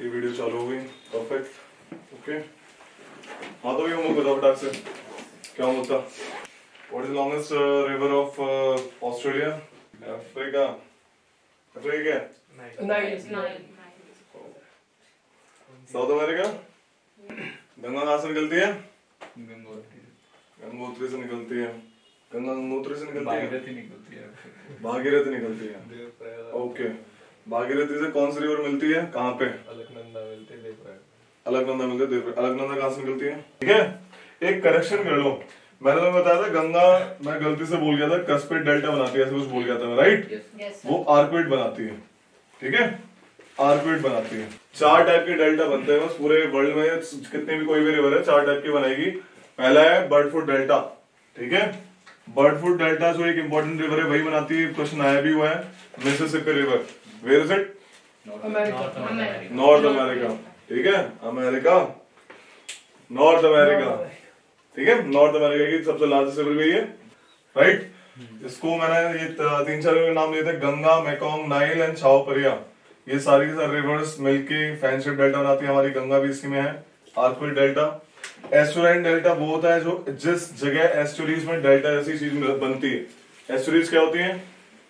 ये वीडियो चालू हो गई, परफेक्ट, ओके। हाँ तो ये मुझे बताओ फटाक से, क्या होता? What is the longest river of Australia? Africa. Africa? Nile. South America? Ganga कहाँ से निकलती है? गंगोत्री से निकलती है। गंगा गंगोत्री से निकलती है? भागीरथी निकलती है। ओके, भागीरथी से कौन सी रिवर मिलती है, कहाँ पे? अलकनंदा मिलती है, अलकनंदा कहाँ से निकलती है? ठीक है, एक करेक्शन कर लो। मैंने तुम्हें बताया था गंगा, मैं गलती से बोल गया था कस्पेट डेल्टा बनाती है, ऐसे कुछ बोल गया था मैं, राइट? वो आर्कवेट बनाती है, ठीक है, आर्कवेट बनाती है। 4 टाइप के डेल्टा बनते हैं बस पूरे वर्ल्ड में, कितनी भी कोई भी रिवर है 4 टाइप की बनाएगी। पहला है बर्डफुट डेल्टा, ठीक है, बर्डफुट डेल्टा जो एक इंपॉर्टेंट रिवर है वही बनाती है, क्वेश्चन आया भी हुआ है। Mississippi river, where is it? North America, ठीक है, अमेरिका, नॉर्थ अमेरिका, ठीक है, नॉर्थ अमेरिका की सबसे लार्जेस्ट रिवर भी है, राइट? इसको मैंने ये 3-4 रिवर नाम दिए थे, गंगा, मेकोंग, नाइल एंड छाओ परिया। ये सारी की सारी रिवर्स मिलके फैन शेप डेल्टा बनाती है। हमारी गंगा भी इसी में है। आर्कवेट डेल्टा, एस्टुराइन डेल्टा वो होता है जो जिस जगह एस्टुरीज में डेल्टा जैसी चीज बनती है। एस्टुरीज क्या होती है?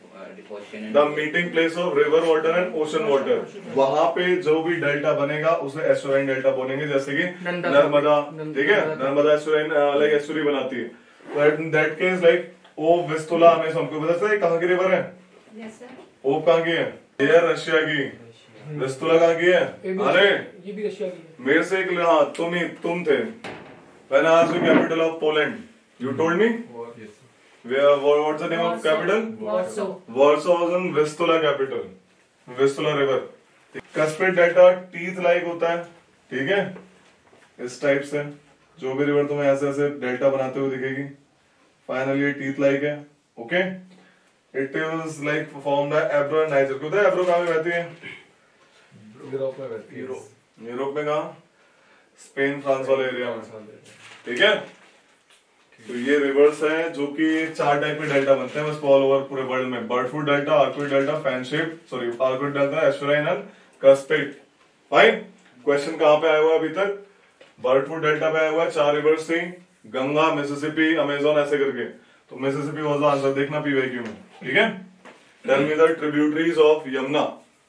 The meeting place of river water and ocean water. वहां पे जो भी डेल्टा बनेगा उसे एस्टुराइन डेल्टा बोलेंगे, जैसे कि नर्मदा, ठीक है, नर्मदा एस्टुराइन लाइक एस्टुरी बनाती है। तो in that case like oh Vistula, हमें सबको पता है कहाँ की रिवर है? ओ कहाँ की है? ये रशिया की। विस्तुला कहाँ की है? अरे ये भी रशिया की है। मेरे से एक, हाँ तुम थे। When I asked you capital of Poland, you told me? What's the name of capital? Warsaw. Warsaw was in Vistula capital, Vistula river. Cuspate delta teeth like होता है, ठीक है, इस टाइप से जो भी रिवर तुम्हें ऐसे ऐसे डेल्टा बनाते हुए दिखेगी, फाइनली ये टीथ लाइक है, okay. It is like formed by Ebro and Niger. को एब्रो कहाँ में बहती है? यूरोप में बहती है। यूरोप में कहाँ? स्पेन फ्रांस वाले एरिया में, ठीक है। तो ये रिवर्स है जो कि 4 टाइप के डेल्टा बनते हैं बस ऑल ओवर पूरे वर्ल्ड में। Bird foot delta, arcuate delta, fan shape, sorry arcuate delta, estuarine and cuspate. Fine, question कहाँ पे आया हुआ अभी तक? बर्डफुट डेल्टा पे आया हुआ है। 4 रिवर्स थी, गंगा, मिसिसिपी, अमेजोन, ऐसे करके। तो मिसिसिपी वाज द आंसर, देखना पीवाईक्यू में, ठीक है। Tell me the tributaries of Yamuna.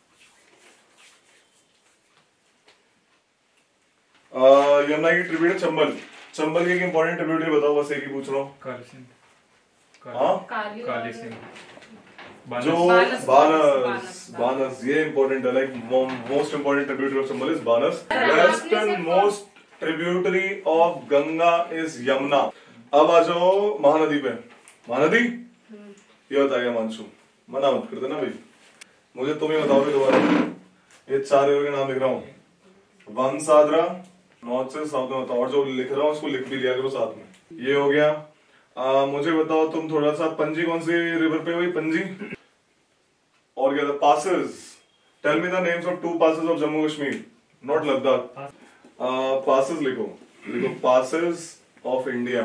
Yamuna की ट्रिब्यूटरी चंबल। चंबल की एक इंपॉर्टेंट ट्रिब्यूटरी बताओ, बस एक ही पूछ रहा हूँ। काली सिंह। जो बानस, ये इंपॉर्टेंट है, like most important tributary of Chambal is Banas. Western most tributary of Ganga is Yamuna. अब आ जाओ महानदी पे। महानदी ये बताएगा मानसू, मना मत कर देना भाई, मुझे तुम ही बताओगे दोबारा। ये 4 रिवर के नाम लिख रहा हूँ, वंसादरा, नॉर्थ से साउथ में बताओ, और जो लिख रहा हूँ उसको लिख भी लिया करो साथ में। ये हो गया। मुझे बताओ तुम थोड़ा सा, पंजी कौन सी रिवर पे हुई? पंजी। और क्या था? Passes. Tell me the names of 2 passes of Jammu Kashmir, not Ladakh. Passes लिखो, लिखो पासेस ऑफ इंडिया,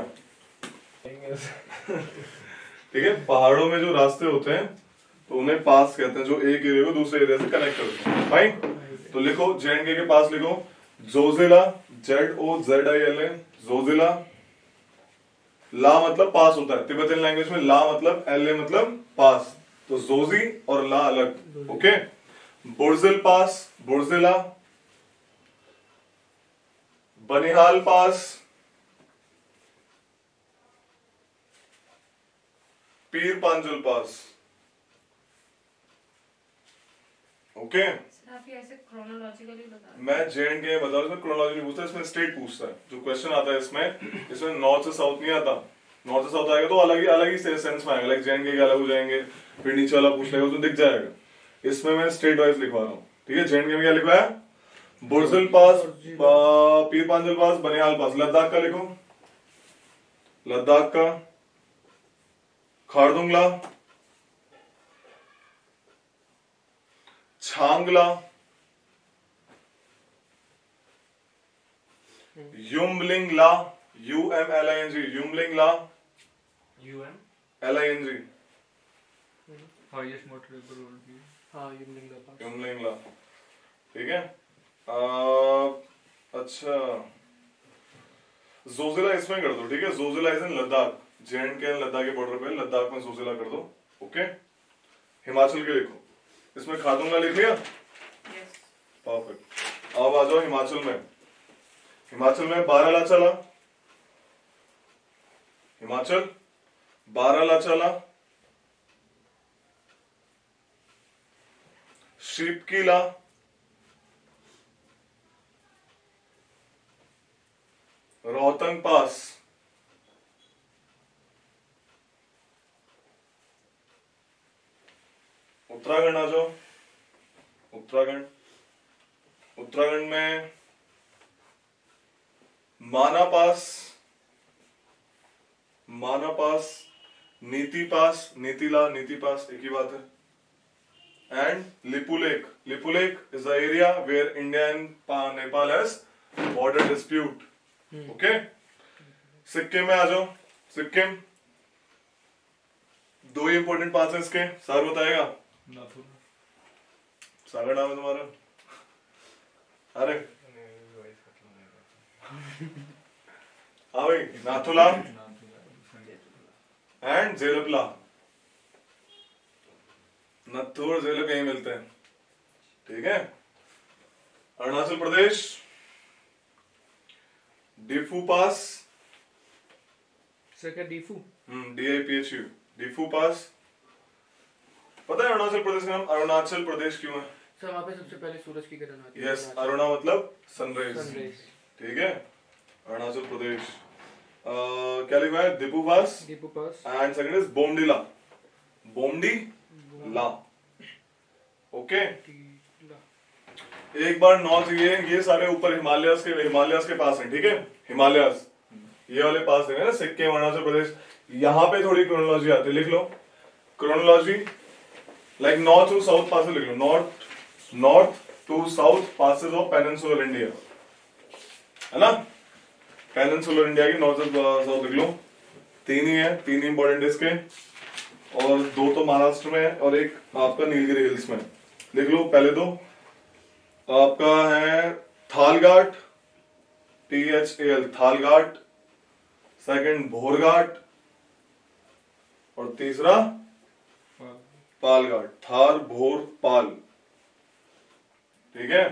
ठीक है। पहाड़ों में जो रास्ते होते हैं तो उन्हें पास कहते हैं, जो एक एरिया को दूसरे एरिया से कनेक्ट करते हैं। फाइन, तो लिखो जेएंडके के पास लिखो जोजिला, ZOZILA, जोजिला। ला मतलब पास होता है तिब्बतियन लैंग्वेज में, ला मतलब LA मतलब पास, तो जोजी और ला अलग, ओके। बुर्जिल पास, बुर्जिला। बनिहाल पास, पीर पांजुल पास, ओके। आप ये ऐसे क्रोनोलॉजिकली बता रहे हैं। मैं जेएंडके बता रहा हूँ, क्रोनोलॉजी पूछता है, इसमें स्टेट पूछता है। जो क्वेश्चन आता है इसमें नॉर्थ से साउथ नहीं आता। नॉर्थ से साउथ आएगा तो अलग ही सेंस में आएगा, लाइक जेएंडके के अलग हो जाएंगे, फिर नीचे वाला पूछ लेगा तो दिख जाएगा। इसमें मैं स्टेट वाइज लिखवा रहा हूँ, ठीक है। जेएंडके में क्या लिखवाया? बुर्जिल पास, पीर पांजुल पास, बनिहाल पास। लद्दाख का लिखो, लद्दाख का Khardungla, Changla, Umlingla, UMLING, Umlingla, LING, highest motor river world की। हाँ युमलिंगला पास। युमलिंगला, ठीक है। अच्छा, जोजिला इसमें कर दो, ठीक है। Zojila is in Ladakh, JNK and Ladakh के बॉर्डर पे, लद्दाख में जोजिला कर दो। ओके, हिमाचल के लिखो, इसमें खारदुंगा लिख लिया। Yes. परफेक्ट। अब आ जाओ हिमाचल में। हिमाचल में बारालाचाला, हिमाचल बारालाचाला, शिपकीला, रोहतंग पास, उत्तराखंड आ जाओ। उत्तराखंड, उत्तराखंड में माना पास, माना पास, नीति पास, नीतिला, नीति पास, एक ही बात है। And Lipulekh, Lipulekh is the area where India and Nepal has border dispute. Okay, Sikkim में आ जाओ। सिक्किम, दो ही इंपॉर्टेंट पास है इसके, सर बताएगा। सागर नाम है तुम्हारा? अरे हाँ भाई, नाथुला एंड जेलपला। नत्थू और जेलप यही मिलते हैं, ठीक है। अरुणाचल प्रदेश, डिफू पास, सर क्या डीफू? DIPHU, डिफू पास। पता है अरुणाचल प्रदेश का नाम अरुणाचल प्रदेश क्यों है? सर वहाँ पे सबसे पहले सूरज की किरण आती है। यस, अरुणा मतलब सनराइज, सनराइज। ठीक है। अरुणाचल प्रदेश, क्या लिखा है? Diphu pass Diphu pass and second is Bomdila, Bomdila. Okay, एक बार नॉर्थ, ये सारे ऊपर हिमालयस के पास हैं, ठीक है। हिमालयस ये वाले पास है ना, सिक्किम, अरुणाचल प्रदेश। यहाँ पे थोड़ी क्रोनोलॉजी आती है, लिख लो chronology. Like north to south passes लिख लो, north to south passes of peninsular India, है ना। पेनिनसुलर इंडिया की नॉर्थ साउथ लिख लो। तीन ही है, तीन ही इंपॉर्टेंट इसके, और दो तो महाराष्ट्र में है और एक आपका नीलगिरी हिल्स में। लिख लो पहले दो, आपका है थालघाट, THAL, थालघाट। सेकंड भोरघाट, और तीसरा पालघाट, थार भोर पाल, ठीक है।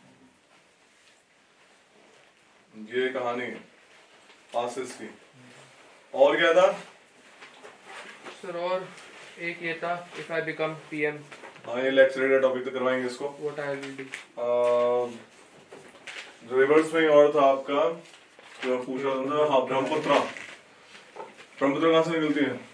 ये कहानी है पासिस की। और क्या था सर? और एक ये था, इफ आई बिकम PM हाँ, ये लेक्चर का टॉपिक तो करवाएंगे इसको। What I will do. Rivers में और था आपका जो पूछा था, हाँ ब्रह्मपुत्र। ब्रह्मपुत्र कहाँ से निकलती है?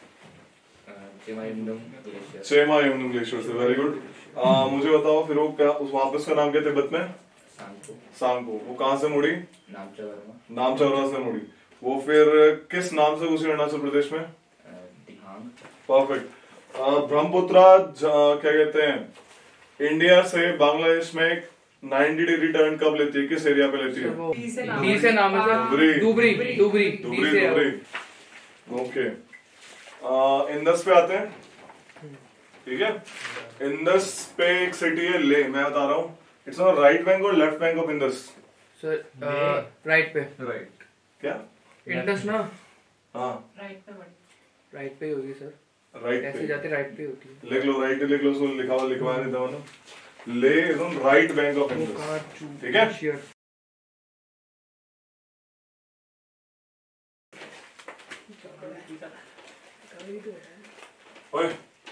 चेमायुंडम ग्लेशियर से, वेरी गुड। मुझे बताओ फिर वो क्या, उस वहां पे उसका नाम क्या तिब्बत में? सांगपो। वो कहाँ से मुड़ी? नामचौरा से मुड़ी। वो फिर किस नाम से घुसी अरुणाचल प्रदेश में? परफेक्ट। ब्रह्मपुत्रा क्या कहते हैं, इंडिया से बांग्लादेश में 90 डिग्री टर्न कब लेती है, किस एरिया पे लेती है? डी से नाम है सर, दुबरी। ओके, इंदस पे आते हैं, ठीक है। इंदस पे एक सिटी है ले, मैं बता रहा हूँ। इट्स ऑन राइट बैंक और left bank of Indus? Sir right पे। राइट क्या इंडस ना? हाँ, राइट पे होगी सर, राइट ऐसे पे जाते राइट पे होती है। लिख लो, राइट लिख लो, उसको लिखवा देता हूँ ना। Leh is on right bank of Indus, ठीक है। ओए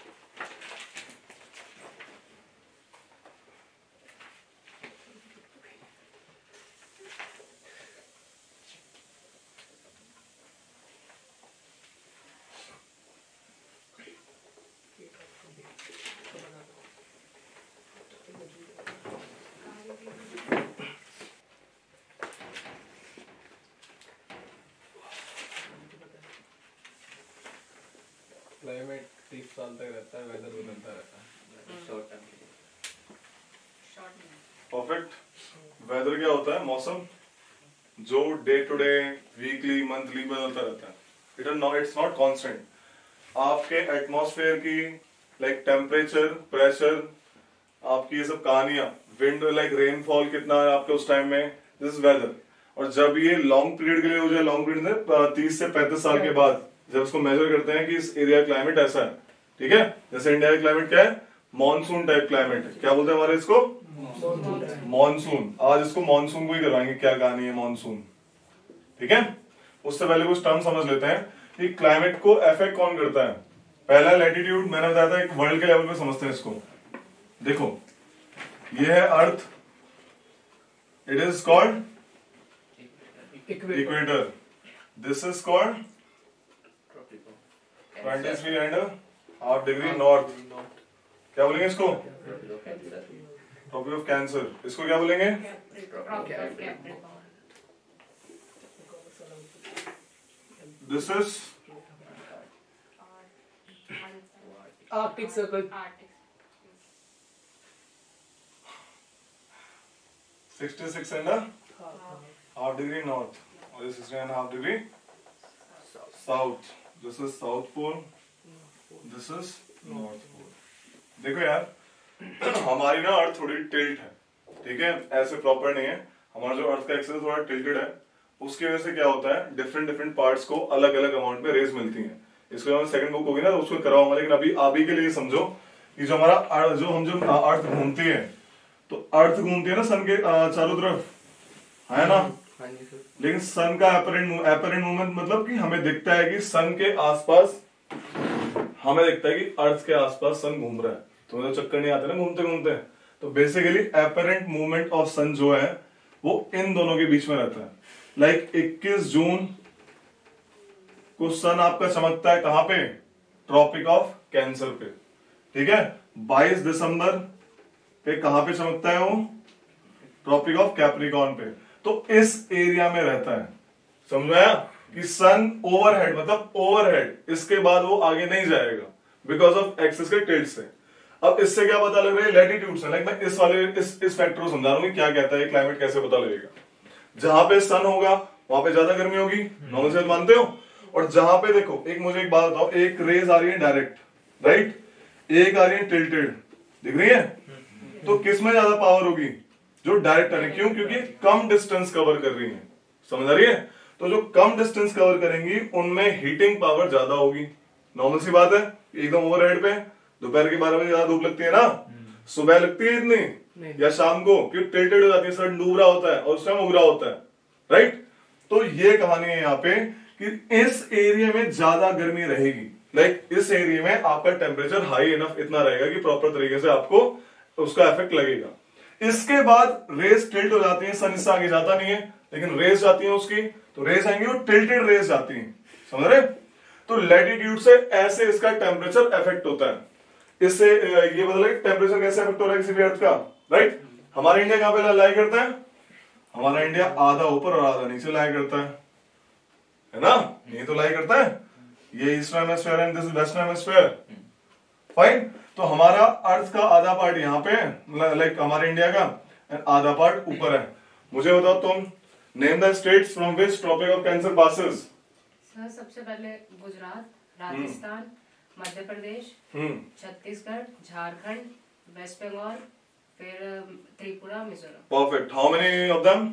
क्लाइमेट 30 साल तक रहता है, वेदर बदलता रहता है। शॉर्ट टाइम के लिए परफेक्ट। वेदर क्या होता है? मौसम जो day to day, weekly, monthly बदलता रहता है। It's not constant. आपके एटमॉस्फेयर की लाइक टेम्परेचर, प्रेशर, आपकी ये सब कहानियां विंड लाइक रेनफॉल कितना है आपके उस टाइम में, दिस इज वेदर। और जब ये लॉन्ग पीरियड के लिए हो जाए, लॉन्ग पीरियड में 30 से 35 साल के बाद जब इसको मेजर करते हैं कि इस एरिया क्लाइमेट ऐसा है, ठीक है। जैसे इंडिया का क्लाइमेट क्या है, मॉनसून टाइप क्लाइमेट है। क्या बोलते हैं हमारे इसको, मॉनसून। आज इसको मॉनसून को ही करवाएंगे, क्या कहानी है मॉनसून, ठीक है। उससे पहले कुछ टर्म समझ लेते हैं कि क्लाइमेट को अफेक्ट कौन करता है। पहला लैटिट्यूड, मैंने बताया था एक वर्ल्ड के लेवल पे समझते हैं इसको। देखो ये है earth, it is called equator, this is called 23.5 degree north. क्या बोलेंगे इसको, ट्रॉपिक ऑफ कैंसर। इसको क्या बोलेंगे, this is Arctic circle, 66.5 degree north और 16.5 degree south. This is south pole, this is north pole. देखो यार हमारी ना अर्थ थोड़ी टिल्ट है, ठीक है, ऐसे प्रॉपर नहीं है। हमारा जो अर्थ का एक्सिस थोड़ा टिल्टेड है, उसकी वजह से क्या होता है, डिफरेंट डिफरेंट पार्ट्स को अलग अलग अमाउंट में रेज मिलती है। इसको हमें सेकंड बुक होगी ना तो उसको करवाऊंगा, लेकिन अभी के लिए समझो कि जो हमारा अर्थ घूमती है, तो अर्थ घूमती है ना सन के चारों तरफ, है ना। लेकिन सन का एपरेंट मूवमेंट मतलब कि हमें दिखता है कि सन के आसपास, हमें दिखता है कि अर्थ के आसपास सन घूम रहा है, तो मतलब चक्कर नहीं आते ना घूमते घूमते। तो basically apparent movement of sun जो है वो इन दोनों के बीच में रहता है। लाइक 21 जून को सन आपका चमकता है कहां पे, ट्रॉपिक ऑफ कैंसर पे, ठीक है। 22 दिसंबर पे कहां पे चमकता है वो, ट्रॉपिक ऑफ कैप्रिकॉर्न पे। तो इस एरिया में रहता है, समझ आया कि सन ओवरहेड मतलब ओवरहेड, इसके बाद वो आगे नहीं जाएगा बिकॉज ऑफ एक्सिस के टिल्ट से। अब इससे क्या पता लग रहा है, लैटिट्यूड से। लाइक मैं इस फैक्टर को समझा रहा हूं कि क्या कहता है क्लाइमेट कैसे पता लगेगा। जहां पे सन होगा वहां पे ज्यादा गर्मी होगी, नॉर्मल से मानते हो। और जहां पे देखो, मुझे एक बात बताओ, एक रेज आ रही है डायरेक्ट, राइट, एक आ रही है टिल्टेड, दिख रही है, तो किसमें ज्यादा पावर होगी, जो डायरेक्ट आ रही है। क्यों, क्योंकि कम डिस्टेंस कवर कर रही है, समझ आ रही है। तो जो कम डिस्टेंस कवर करेंगी उनमें हीटिंग पावर ज्यादा होगी, नॉर्मल सी बात है। एकदम ओवरहेड पे दोपहर के 12 बजे ज्यादा धूप लगती है ना, सुबह लगती है इतनी, या शाम को, क्योंकि टिल्टेड हो जाती है, सन डूब रहा होता है और उस टाइम उग रहा होता है, राइट। तो ये कहानी है यहाँ पे कि इस एरिया में ज्यादा गर्मी रहेगी। लाइक इस एरिया में आपका टेम्परेचर हाई इनफ इतना रहेगा कि प्रॉपर तरीके से आपको उसका इफेक्ट लगेगा। इसके बाद रेस टिल्ट हो जाती है, सन इससे आगे जाता नहीं है, लेकिन रेस जाती है उसकी, तो रेस आएंगी वो टिल्टेड रेस जाती है, समझ रहे। तो लैटिट्यूड से ऐसे इसका टेम्परेचर इफेक्ट होता है। इससे ये बदला टेम्परेचर कैसे इफेक्ट हो रहा है किसी भी अर्थ का, राइट। हमारा इंडिया कहां पे लाई करता है, हमारा इंडिया आधा ऊपर और आधा नीचे लाई करता है ना, ये तो लाई करता है। ये eastern hemisphere and this western hemisphere, fine. तो हमारा अर्थ का आधा पार्ट यहाँ पे है, लाइक हमारे इंडिया का, एंड आधा पार्ट ऊपर है। मुझे बताओ तुम, name the states from which tropic of cancer passes. Sir सबसे पहले गुजरात, राजस्थान, मध्य प्रदेश, छत्तीसगढ़, झारखंड, वेस्ट बंगाल, फिर Tripura, Mizoram. Perfect. How many of them,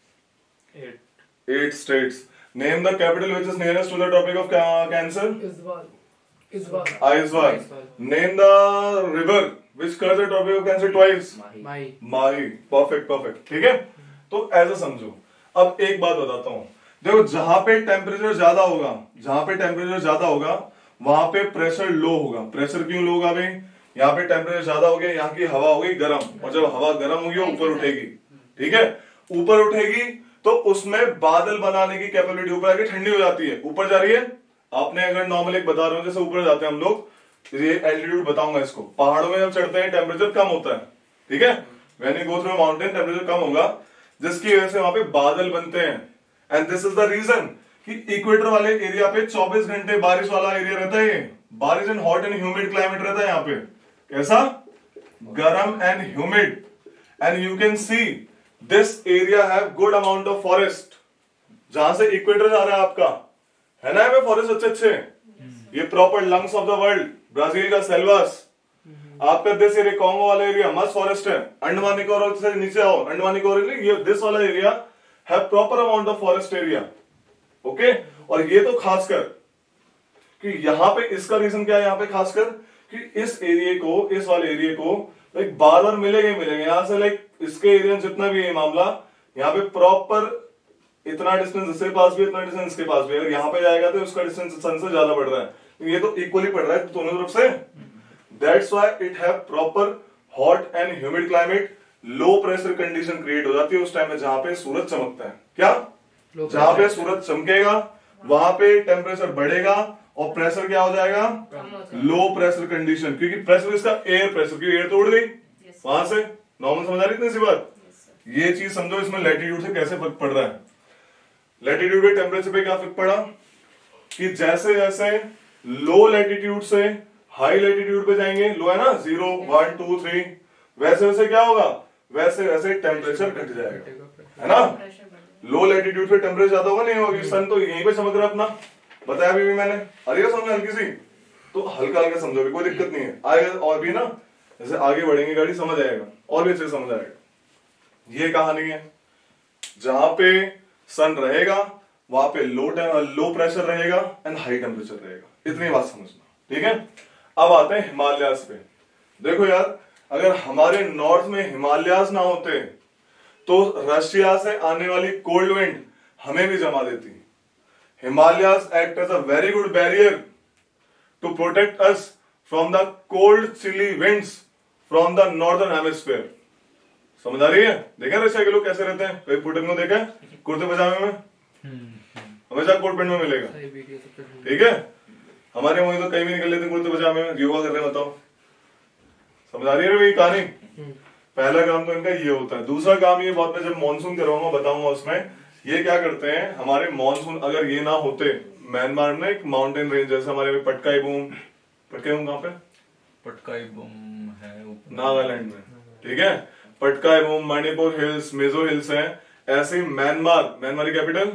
8 states. Name the capital which is nearest to the tropic of Cancer. Aizawl. Name the river which curves the tropic of Cancer twice. Mahi. Perfect. ठीक है, तो ऐसा समझो। अब एक बात बताता हूँ, देखो जहां पे टेम्परेचर ज्यादा होगा वहां पे प्रेशर लो होगा। प्रेशर क्यों लो होगा भाई, यहाँ पे टेम्परेचर ज्यादा हो गया, यहाँ की हवा हो गई गर्म, और जब हवा गर्म होगी ऊपर उठेगी, ठीक है, ऊपर उठेगी तो उसमें बादल बनाने की कैपेबिलिटी, ऊपर आके ठंडी हो जाती है, ऊपर जा रही है। आपने अगर नॉर्मल एक बता रहा हूं, जैसे ऊपर जाते हैं हम लोग, ये एल्टीट्यूड बताऊंगा इसको, पहाड़ों में जब चढ़ते हैं टेम्परेचर कम होता है, ठीक है, when you go through mountain temperature कम होगा, जिसकी वजह से वहां पे बादल बनते हैं। And this is the reason कि इक्वेटर वाले एरिया पे 24 घंटे बारिश वाला एरिया रहता है, बारिश and hot and humid climate रहता है यहाँ पे। कैसा, गरम and humid. And you can see this area have good amount of forest. जहां से इक्वेटर जा रहा है आपका, है ना, फॉरेस्ट अच्छे, ये proper lungs of the world, Brazil का सेल्वास। आपका दिस एरिया कॉन्गो वाला एरिया मस्त फॉरेस्ट है, अंडमान निकोबार से नीचे आओ, अंडमान निकोबार ये दिस वाला area have proper amount of forest area, okay. और ये तो खासकर कि यहाँ पे इसका रीजन क्या है, यहाँ पे खासकर कि इस एरिया को, इस वाले एरिया को लाइक बार बार मिलेगा ही मिलेगा, यहाँ से लाइक इसके एरिया जितना भी है मामला, यहाँ पे प्रॉपर इतना डिस्टेंस इसके पास भी, इतना डिस्टेंस इसके पास भी, अगर यहाँ पे जाएगा तो उसका डिस्टेंस सन से ज्यादा बढ़ रहा है, ये तो इक्वली पड़ रहा है दोनों तरफ से। That's why it have proper hot and humid climate, low pressure condition create हो जाती है उस टाइम में जहां पे सूरज चमकता है। क्या? जहां पे सूरज चमकेगा वहां पे टेम्परेचर बढ़ेगा और प्रेशर क्या हो जाएगा? लो प्रेशर कंडीशन, क्योंकि प्रेशर इसका एयर प्रेशर, क्योंकि एयर तोड़ गई वहां से। नॉर्मल समझ आ रही इतनी सी बात? ये चीज समझो इसमें लैटिट्यूड से कैसे फर्क पड़ रहा है। लैटिट्यूड पे टेम्परेचर पे क्या फर्क पड़ा कि जैसे जैसे लो लैटिट्यूड से हाई लैटिट्यूड पे जाएंगे, लो है ना 0 1 2 3, वैसे वैसे क्या होगा, वैसे वैसे टेम्परेचर घट जाएगा, है ना। लो लैटिट्यूड पे टेम्परेचर ज्यादा होगा, नहीं होगी, सन तो यहीं पे चमक रहा है अपना, बताया अभी भी मैंने। अरे समझ हल्की सी, तो हल्का हल्का समझोगे, कोई दिक्कत नहीं है, आएगा और भी ना, जैसे आगे बढ़ेंगे गाड़ी समझ आएगा और भी अच्छे समझ आएगा। ये कहानी है, जहां पे सन रहेगा वहां पे लो प्रेशर रहेगा एंड हाई टेम्परेचर रहेगा, इतनी बात समझना, ठीक है। अब आते हैं हिमालयास पे। देखो यार, अगर हमारे नॉर्थ में हिमालयास ना होते तो रशिया से आने वाली कोल्ड विंड हमें भी जमा देती। Himalayas act as a very good barrier to protect us from the cold chilly winds from the northern hemisphere. समझ आ रही है? देखा रशिया के लोग कैसे रहते हैं? कभी पुटिन को देखा कुर्ते पजामे में, हमेशा कोट पैंट में मिलेगा, ठीक है। हमारे वहीं तो कहीं भी निकल लेते कुर्ते पजामे में, योगा कर रहे हैं, बताओ। समझ आ रही है भाई कहानी? पहला काम तो इनका ये होता है। दूसरा काम ये, बहुत मैं जब मानसून करवाऊंगा बताऊंगा उसमें, ये क्या करते हैं, हमारे मानसून अगर ये ना होते, म्यांमार में एक माउंटेन रेंज जैसे हमारे में पटकाई बूम कहाँ पे? पटकाई बूम है नागालैंड में, ठीक है। पटकाई बूम, मणिपुर हिल्स, मिजो हिल्स हैं। ऐसे ही म्यांमार की कैपिटल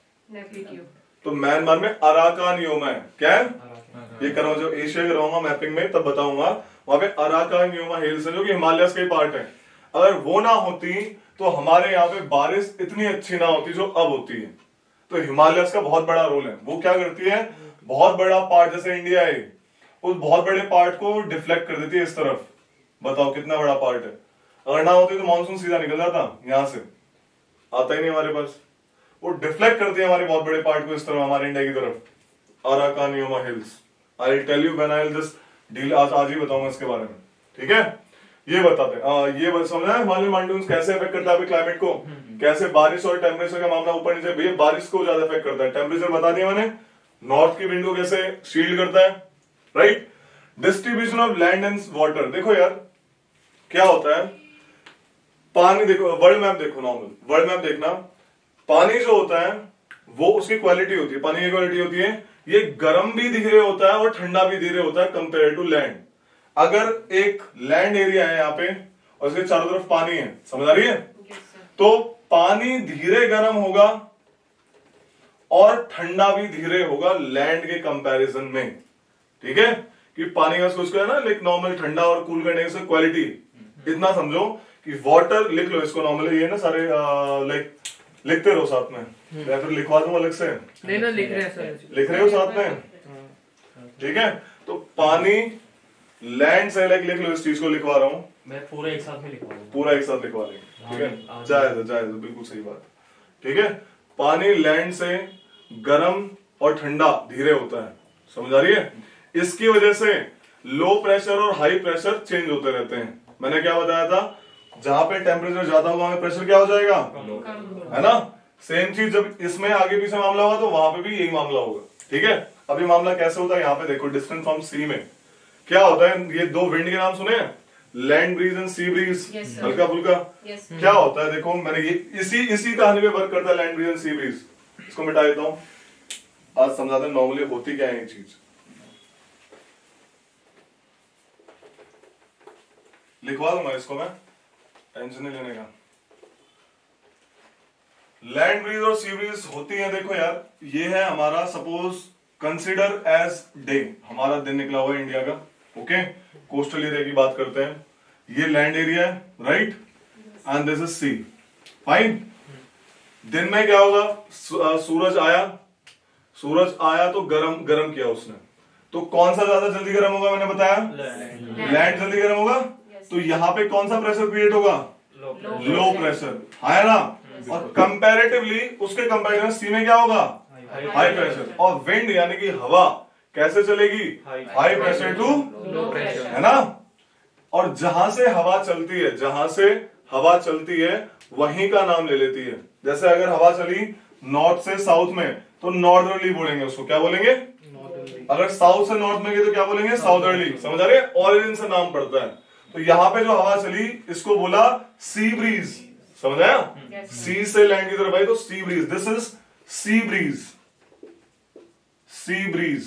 तो म्यांमार में अराकान योमा है। क्या है? ये कराऊंगा जब एशिया कराऊंगा मैपिंग में तब बताऊंगा। वहां पे अराकान योमा हिल्स है जो कि हिमालय का ही पार्ट है। अगर वो ना होती तो हमारे यहाँ पे बारिश इतनी अच्छी ना होती जो अब होती है। तो हिमालय का बहुत बड़ा रोल है। वो क्या करती है, बहुत बड़ा पार्ट जैसे इंडिया है, उस बहुत बड़े पार्ट को डिफ्लेक्ट कर देती है इस तरफ। बताओ कितना बड़ा पार्ट है। अगर ना होती तो मानसून सीधा निकल जाता, यहां से आता ही नहीं हमारे पास। वो डिफ्लेक्ट करती है हमारे बहुत बड़े पार्ट को इस तरफ, हमारे इंडिया की तरफ। Arakan Yoma hills, I will tell you when I will just deal, आज ही बताऊंगा इसके बारे में, ठीक है। ये बताते हैं, ये समझना है हिमालयन मानसून कैसे इफेक्ट करता है क्लाइमेट को, कैसे बारिश और टेम्परेचर का मामला ऊपर नीचे। भैया बारिश को ज्यादा इफेक्ट करता है, टेम्परेचर बता दिया मैंने, नॉर्थ की विंड को कैसे शील्ड करता है, right. Distribution of land and water, देखो यार क्या होता है, पानी देखो, वर्ल्ड मैप देखो, नॉर्मल वर्ल्ड मैप देखना। पानी जो होता है वो उसकी क्वालिटी होती है, पानी की क्वालिटी होती है, ये गर्म भी धीरे होता है और ठंडा भी धीरे होता है कंपेयर टू लैंड। अगर एक लैंड एरिया है यहाँ पे और इसके चारों तरफ पानी है, समझ आ रही है, तो पानी धीरे गर्म होगा और ठंडा भी धीरे होगा लैंड के कंपैरिजन में, ठीक है। कि पानी का उसको है ना लाइक नॉर्मल ठंडा और कूल करने की क्वालिटी, इतना समझो कि वाटर, लिख लो इसको नॉर्मली, ये ना सारे लाइक लिखते रहो साथ में, या फिर लिखवा दूं अलग से, नहीं ना लिख रहे हैं सर, लिख रहे हो साथ में, ठीक है। तो पानी लैंड से लाइक लिख लो, इस चीज को लिखवा रहा हूं मैं पूरा एक साथ में लिखवा दूंगा, पूरा एक साथ लिखवा देंगे, ठीक है। जायज बिल्कुल सही बात, ठीक है। पानी लैंड से गर्म और ठंडा धीरे होता है, समझ आ रही है। इसकी वजह से लो प्रेशर और हाई प्रेशर चेंज होते रहते हैं। मैंने क्या बताया था, जहां पे टेम्परेचर ज्यादा होगा वहां प्रेशर क्या हो जाएगा, है ना। सेम चीज जब इसमें आगे पीछे मामला होगा तो वहां पे भी यही मामला होगा, ठीक है। अभी मामला कैसे होता है, यहाँ पे देखो, डिस्टेंस फ्रॉम सी में क्या होता है, ये दो विंड के नाम सुने, land breeze and sea breeze, हल्का फुल्का। क्या होता है देखो, मैंने ये इसी कहानी पे वर्क करता है, land breeze and sea breeze. इसको मिटा देता हूं, आज समझाते हैं नॉर्मली होती क्या है ये चीज। लिखवा दूंगा इसको मैं, टेंशन नहीं लेने का। लैंड ब्रीज और सी ब्रीज होती है, देखो यार, ये है हमारा, सपोज कंसिडर एज डे, हमारा दिन निकला हुआ है इंडिया का, ओके। कोस्टल एरिया की बात करते हैं, ये लैंड एरिया है, right, and this is sea, fine. दिन में क्या होगा, सूरज आया तो गरम किया उसने, तो कौन सा ज्यादा जल्दी गर्म होगा, मैंने बताया लैंड जल्दी गर्म होगा, तो यहाँ पे कौन सा प्रेशर क्रिएट होगा, लो प्रेशर, है ना, और कंपैरेटिवली उसके कंपैरिजन सी में क्या होगा, हाई प्रेशर। और विंड यानी कि हवा कैसे चलेगी, high pressure to low pressure, है ना। और जहां से हवा चलती है वहीं का नाम ले लेती है। जैसे अगर हवा चली नॉर्थ से साउथ में तो नॉर्दर्ली बोलेंगे, उसको क्या बोलेंगे, अगर साउथ से नॉर्थ में गई तो क्या बोलेंगे, साउदर्ली, समझ आ रही है, ऑरिजिन से नाम पड़ता है। तो यहाँ पे जो हवा चली इसको बोला सी ब्रीज, समझ आया, सी से लैंड की तरफ आई तो sea breeze, this is sea breeze, sea breeze,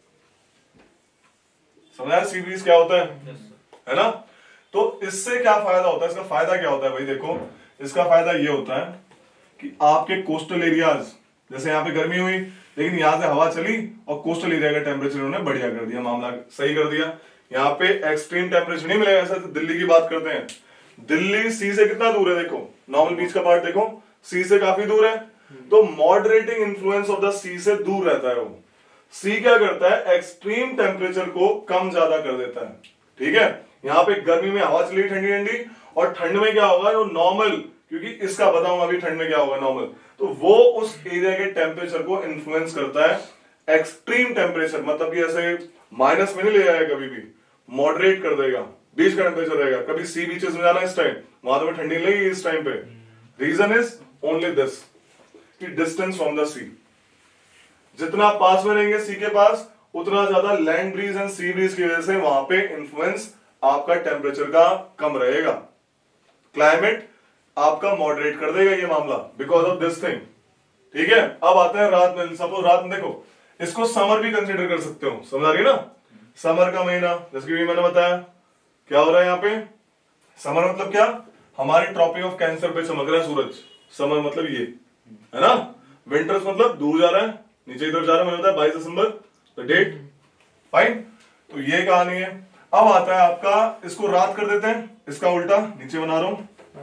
समझ आया सी ब्रीज क्या होता है ना। तो इससे क्या फायदा होता है, इसका फायदा क्या होता है भाई, देखो इसका फायदा ये होता है कि आपके कोस्टल एरियाज, जैसे यहाँ पे गर्मी हुई लेकिन यहां से हवा चली और कोस्टल एरिया का टेम्परेचर उन्होंने बढ़िया कर दिया, मामला सही कर दिया, यहाँ पे एक्सट्रीम टेम्परेचर नहीं मिलेगा। ऐसा दिल्ली की बात करते हैं, दिल्ली सी से कितना दूर है, देखो नॉर्मल बीच का पार्ट देखो, सी से काफी दूर है, तो moderating influence of the sea से दूर रहता है वो। सी क्या करता है, एक्सट्रीम टेम्परेचर को कम ज्यादा कर देता है, ठीक है। यहाँ पे गर्मी में हवा चली ठंडी ठंडी, और ठंड में क्या होगा, जो नॉर्मल, क्योंकि इसका बताऊंगा अभी ठंड में क्या होगा नॉर्मल, तो वो उस एरिया के टेम्परेचर को इन्फ्लुएंस करता है। एक्सट्रीम टेम्परेचर मतलब कि ऐसे माइनस में नहीं ले जाएगा, कभी भी मॉडरेट कर देगा, बीच का टेम्परेचर रहेगा। कभी सी बीचेस में जाना इस टाइम, वहां तो ठंडी लगेगी इस टाइम पे, रीजन इज ओनली दिस कि डिस्टेंस फ्रॉम द सी, जितना पास में रहेंगे सी के पास उतना ज्यादा land breeze and sea breeze की वजह से वहां पे इन्फ्लुएंस आपका टेम्परेचर का कम रहेगा, क्लाइमेट आपका मॉडरेट कर देगा ये मामला, बिकॉज ऑफ दिस थिंग, ठीक है। अब आते हैं रात में, सपोज रात में देखो, इसको समर भी कंसीडर कर सकते हो, समझ आ रही है ना, समर का महीना, जैसे कि मैंने बताया क्या हो रहा है यहाँ पे, समर मतलब क्या, हमारे ट्रॉपिक ऑफ कैंसर पे चमक रहा है सूरज, समर मतलब ये है ना। विंटर्स मतलब दूर जा रहा है, नीचे इधर जा रहा है, मुझे होता है 22 दिसंबर द डेट, फाइन। तो ये कहानी है। अब आता है आपका, इसको रात कर देते हैं, इसका उल्टा नीचे बना रहा हूं,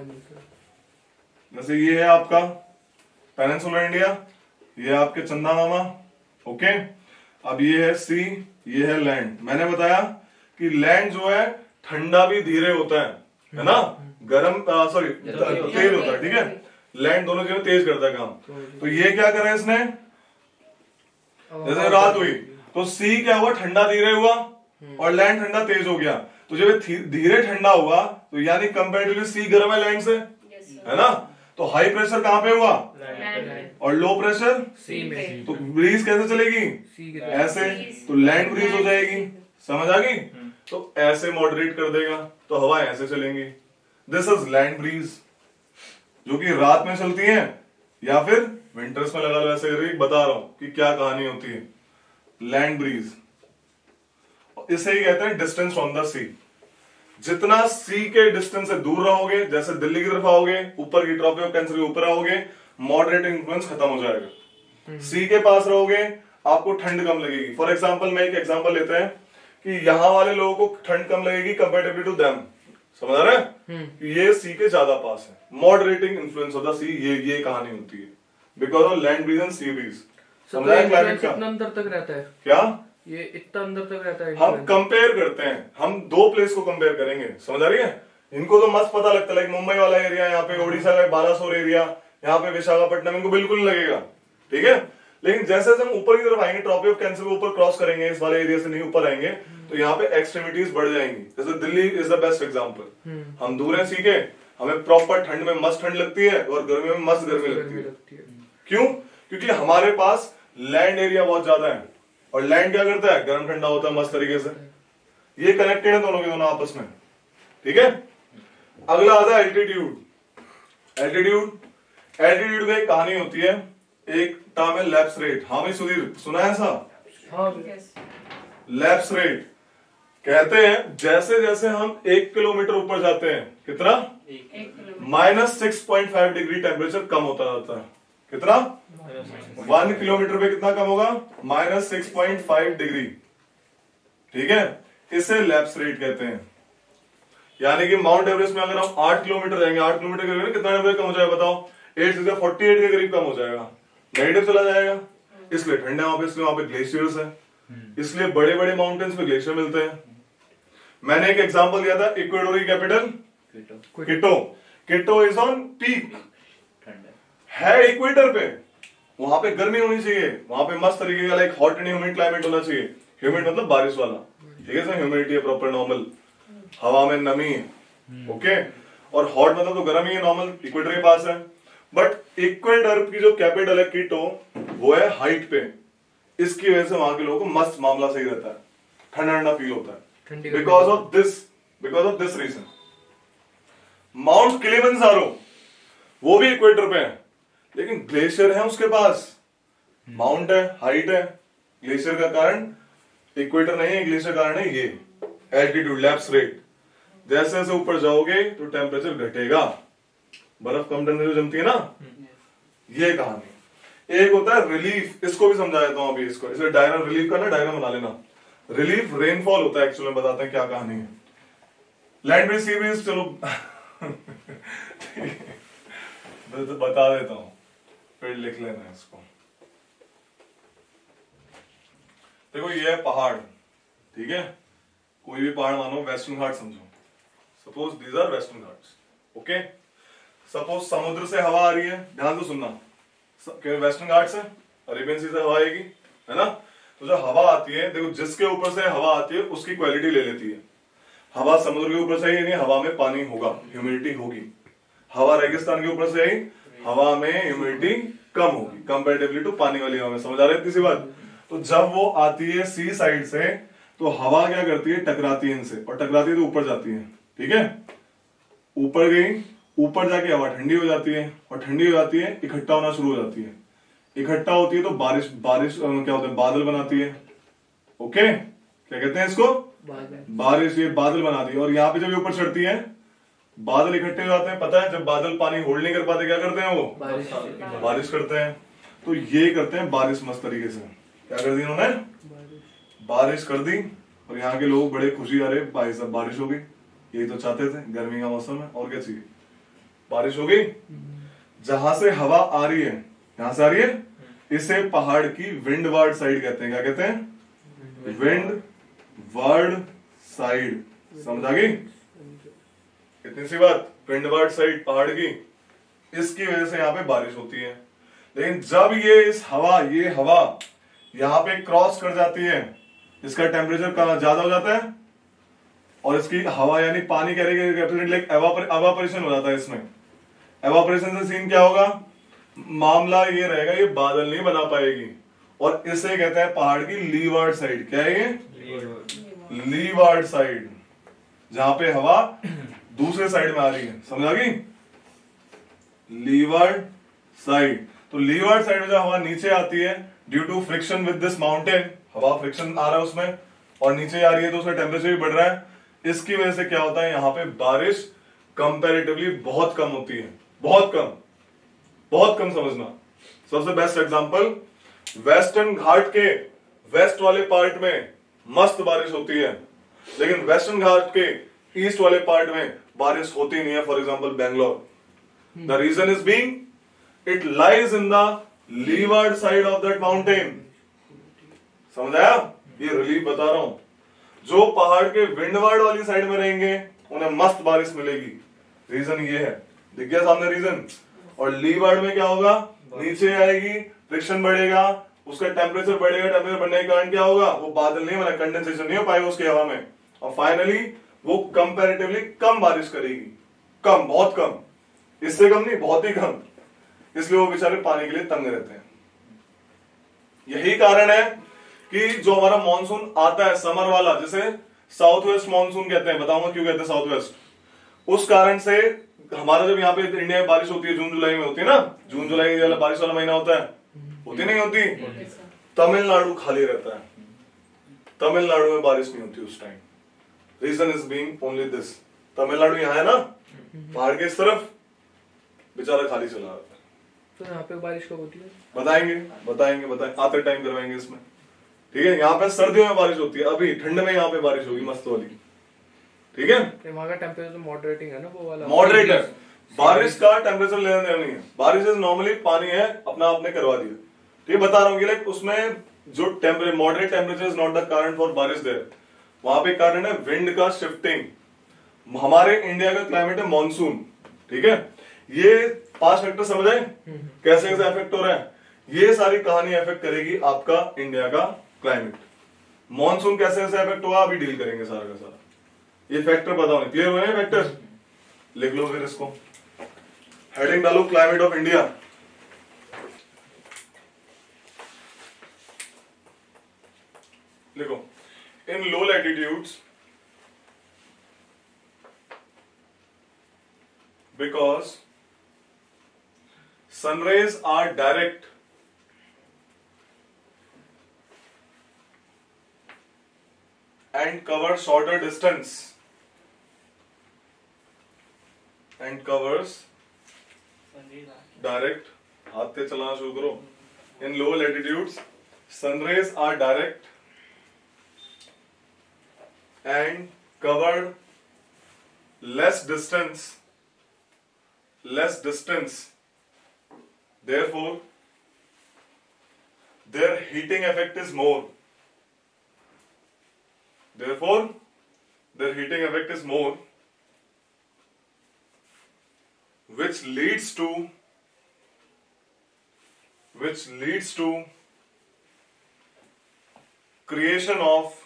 जैसे ये है आपका पेनिनसुलर इंडिया, ये है आपके चंदा मामा, ओके। अब ये है सी, ये है लैंड। मैंने बताया कि लैंड जो है ठंडा भी धीरे होता है ना, गर्म सॉरी तेज होता है, ठीक है। लैंड दोनों चीजें तेज करता है काम। तो ये क्या करा इसने, जैसे रात हुई तो सी क्या हुआ, ठंडा धीरे हुआ, और लैंड ठंडा तेज हो गया। तो जब धीरे ठंडा हुआ तो यानी कंपेरेटिवली सी गर्म है लैंड से, है ना। तो हाई प्रेशर कहां पे हुआ, और लो प्रेशर सी में, तो ब्रीज कैसे चलेगी, ऐसे, तो लैंड ब्रीज हो जाएगी, समझ आ गई। तो ऐसे मॉडरेट कर देगा तो हवा ऐसे चलेंगी। दिस इज लैंड ब्रीज, जो कि रात में चलती है या फिर विंटर्स में लगा लो, ऐसे बता रहा हूं कि क्या कहानी होती है। लैंड ब्रीज, इसे ही कहते हैं डिस्टेंस फ्रॉम द सी। जितना सी के डिस्टेंस से दूर रहोगे, जैसे दिल्ली की तरफ आओगे, ऊपर की ट्रॉपिक ऑफ कैंसर के ऊपर आओगे, मॉडरेट इन्फ्लुएंस खत्म हो जाएगा। सी के पास रहोगे आपको ठंड कम लगेगी। फॉर एग्जांपल, मैं एक एग्जांपल लेते हैं कि यहां वाले लोगों को ठंड कम लगेगी कंपेरेटिवली टू देम, समझ आ रहा है, ये सी के ज्यादा पास है। Moderating influence of the sea, ये कहानी होती है, because of land breeze and sea breeze. समझ आया क्लाइमेट का, कितना अंदर तक रहता है, क्या ये इतना अंदर तक रहता है। हम कंपेयर करते हैं, हम दो प्लेस को कंपेयर करेंगे, समझ आ रही है। इनको तो मस्त पता लगता है, लाइक मुंबई वाला एरिया, यहाँ पे ओडिशा का बालासोर एरिया, यहाँ पे विशाखापट्टनम, इनको बिल्कुल नहीं लगेगा, ठीक है। लेकिन जैसे जैसे हम ऊपर की तरफ आएंगे, ट्रॉपिक ऑफ कैंसर को ऊपर क्रॉस करेंगे, इस वाले एरिया से नहीं ऊपर आएंगे, तो यहाँ पे एक्सट्रीमिटीज बढ़ जाएंगी। जैसे Delhi is the best example, हम दूर हैं सीखे, हमें प्रॉपर ठंड में मस्त ठंड लगती है और गर्मी में मस्त गर्मी लगती है। क्यों? क्योंकि हमारे पास लैंड एरिया बहुत ज्यादा है, और लैंड क्या करता है, गर्म ठंडा होता है मस्त तरीके से। ये कनेक्टेड है दोनों के दोनों आपस में, ठीक है। अगला आता है एल्टीट्यूड। एल्टीट्यूड में एक कहानी होती है, एक टर्म है लैप्स रेट। हाँ भाई सुधीर, सुना है ऐसा? लैप्स रेट कहते हैं जैसे जैसे हम 1 किलोमीटर ऊपर जाते हैं, कितना, -6.5 डिग्री टेम्परेचर कम होता जाता है। कितना, 1 किलोमीटर पे कितना कम होगा, -6.5 डिग्री, ठीक है। इसे लैप्स रेट कहते हैं। यानी कि माउंट एवरेस्ट में अगर हम 8 किलोमीटर जाएंगे, 8 किलोमीटर के कितना टेम्परेचर कम हो जाएगा बताओ? 8 से 48 के करीब कम हो जाएगा, नेगेटिव चला जाएगा। इसलिए ठंडा वहां पे, इसलिए वहां पे ग्लेशियर्स है, इसलिए बड़े बड़े माउंटेन्स पे ग्लेशियर मिलते हैं। मैंने एक एग्जांपल दिया था, इक्वेडोर की capital Quito. Quito is on peak, है इक्वेटर पे, वहां पे गर्मी होनी चाहिए, वहां पे मस्त तरीके का like hot and humid climate होना चाहिए। ह्यूमिड मतलब बारिश वाला, ठीक है सर, ह्यूमिडिटी है प्रॉपर नॉर्मल, हवा में नमी है, ओके। और हॉट मतलब तो गर्म ही है, नॉर्मल इक्वेटर के पास है। बट इक्वेटर की जो कैपिटल है क्विटो, वो है हाइट पे, इसकी वजह से वहां के लोगों को मस्त मामला सही रहता है, ठंडा ठंडा फील होता है, because of this reason. Mount Kilimanjaro वो भी इक्वेटर पे है, लेकिन ग्लेशियर है उसके पास, माउंट है, हाइट है, ग्लेशियर का कारण इक्वेटर नहीं है, ग्लेशियर का कारण है ये एल्टीट्यूड, लैप्स रेट। जैसे जैसे ऊपर जाओगे तो टेम्परेचर घटेगा, बर्फ कम टेम्परेचर जमती है ना, ये कहानी। एक होता है रिलीफ, इसको भी समझा देता हूं अभी, इसको इसे डायग्राम, रिलीफ का ना डायग्राम बना लेना। रिलीफ रेनफॉल होता है एक्चुअली, बताते हैं क्या कहानी है। लैंड ब्रिज, सी ब्रिज, चलो तो बता देता हूं, फिर लिख लेना इसको। देखो ये है पहाड़, ठीक है, कोई भी पहाड़ मानो, वेस्टर्न घाट समझो, suppose these are western Ghats, okay. Suppose समुद्र से हवा आ रही है, ध्यान से सुनना, वेस्टर्न घाट से, अरेबियन सी से हवा आएगी, है ना। तो जो हवा आती है, देखो जिसके ऊपर से हवा आती है उसकी क्वालिटी ले लेती है। हवा समुद्र के ऊपर से आई, यानी हवा में पानी होगा, ह्यूमिडिटी होगी। हवा रेगिस्तान के ऊपर से आई, हवा में ह्यूमिडिटी कम होगी कंपैरेटिवली टू पानी वाली हवा में, समझ आ रही है इतनी सी बात। तो जब वो आती है सी साइड से, तो हवा क्या करती है, टकराती है इनसे, और टकराती है तो ऊपर जाती है, ठीक है। ऊपर गई, ऊपर जाके हवा ठंडी हो जाती है, और ठंडी हो जाती है, इकट्ठा होना शुरू हो जाती है। इकट्ठा होती है तो बारिश क्या होता है, बादल बनाती है, ओके। क्या कहते हैं इसको, बारिश, ये बादल बनाती है। और यहाँ पे जब ऊपर चढ़ती है, बादल इकट्ठे हो जाते हैं, पता है जब बादल पानी होल्ड नहीं कर पाते क्या करते हैं, वो बारिश करते हैं। तो ये करते हैं बारिश मस्त तरीके से। क्या कर दी उन्होंने, बारिश कर दी, और यहाँ के लोग बड़े खुशी, अरे भाई साहब बारिश हो गई, यही तो चाहते थे, गर्मी का मौसम है, और क्या चाहिए, बारिश हो गई। जहां से हवा आ रही है, यहां से आ रही है, इसे पहाड़ की विंडवार्ड साइड कहते हैं। क्या कहते हैं, विंडवार्ड साइड, समझ आ गई इतनी सी बात। विंडवार्ड साइड पहाड़ की, इसकी वजह से यहाँ पे बारिश होती है। लेकिन जब ये हवा यहाँ पे क्रॉस कर जाती है, इसका टेम्परेचर ज्यादा हो जाता है, और इसकी हवा यानी पानी कह रही है लाइक एवापोरेशन हो जाता है इसमें। एवापोरेशन से सीन क्या होगा, मामला ये रहेगा, ये बादल नहीं बना पाएगी, और इसे कहते हैं पहाड़ की लीवार्ड साइड। क्या है ये, लीवार्ड साइड, जहां पे हवा दूसरे साइड में आ रही है, समझ आ गई, लीवार्ड साइड। तो लीवार्ड साइड में जब हवा नीचे आती है, due to friction with this mountain, हवा फ्रिक्शन आ रहा है उसमें, और नीचे आ रही है तो उसका टेम्परेचर भी बढ़ रहा है। इसकी वजह से क्या होता है, यहाँ पे बारिश कंपैरेटिवली बहुत कम होती है, बहुत कम समझना। सबसे बेस्ट एग्जांपल, वेस्टर्न घाट के वेस्ट वाले पार्ट में मस्त बारिश होती है, लेकिन वेस्टर्न घाट के ईस्ट वाले पार्ट में बारिश होती नहीं है। For example Bangalore, the reason is being it lies in the leeward side of that mountain. समझ आया, ये रिलीफ बता रहा हूं। जो पहाड़ के विंडवार्ड वाली साइड में रहेंगे उन्हें मस्त बारिश मिलेगी, रीजन ये है, दिख गया सामने रीजन। और लीवार्ड में क्या होगा, नीचे आएगी, फ्रिक्शन बढ़ेगा, उसका टेम्परेचर बढ़ेगा, टेम्परेचर बढ़ने के कारण क्या होगा, वो बादल नहीं बना, कंडेंसेशन नहीं हो पाएगा उसकी हवा में, और फाइनली वो कंपैरेटिवली कम बारिश करेगी, कम, बहुत कम, इससे कम नहीं, बहुत ही कम। इसलिए वो बेचारे पानी के लिए तंग रहते हैं। यही कारण है कि जो हमारा मॉनसून आता है समर वाला, जिसे साउथ वेस्ट मॉनसून कहते हैं, बताऊंगा क्यों कहते हैं साउथ वेस्ट। उस कारण से हमारा जब यहाँ पे इंडिया में बारिश होती है, जून जुलाई में होती है ना, जून जुलाई वाला बारिश वाला महीना होता है, होती नहीं होती, तमिलनाडु खाली रहता है, तमिलनाडु में बारिश नहीं होती उस time. Reason is being only this, Tamil Nadu यहाँ है ना पहाड़ के इस तरफ, बेचारा खाली चला जाता है। तो यहाँ पे बारिश कब होती है, बताएंगे आते टाइम करवाएंगे इसमें, ठीक है, यहाँ पे सर्दियों में बारिश होती है, अभी ठंड में यहाँ पे बारिश होगी मस्त वाली, ठीक है। वहाँ का टेम्परेचर मॉडरेटिंग है ना, वो वाला मॉडरेट है, बारिश का टेम्परेचर लेना देना नहीं है, बारिश इज नॉर्मली पानी है अपना आपने करवा दिया, ठीक बता रहा हूँ कि लाइक उसमें जो temperature moderate temperature is not the कारण फॉर बारिश देयर, वहां पे कारण है विंड का शिफ्टिंग। हमारे इंडिया का क्लाइमेट है मॉनसून, ठीक है, ये 5 फैक्टर समझ आए कैसे कैसे इफेक्ट हो रहा है, ये सारी कहानी इफेक्ट करेगी आपका इंडिया का क्लाइमेट। मॉनसून कैसे कैसे इफेक्ट होगा अभी डील करेंगे सारा का सारा, ये फैक्टर पता होने क्लियर हुए हैं फैक्टर, लिख लो फिर इसको, हेडिंग डालो क्लाइमेट ऑफ इंडिया। लिखो in low latitudes because sun rays are direct and cover shorter distance and covers direct, हाथ से चलाना शुरू करो। in low latitudes sun rays are direct and cover less distance, therefore their heating effect is more, which leads to creation of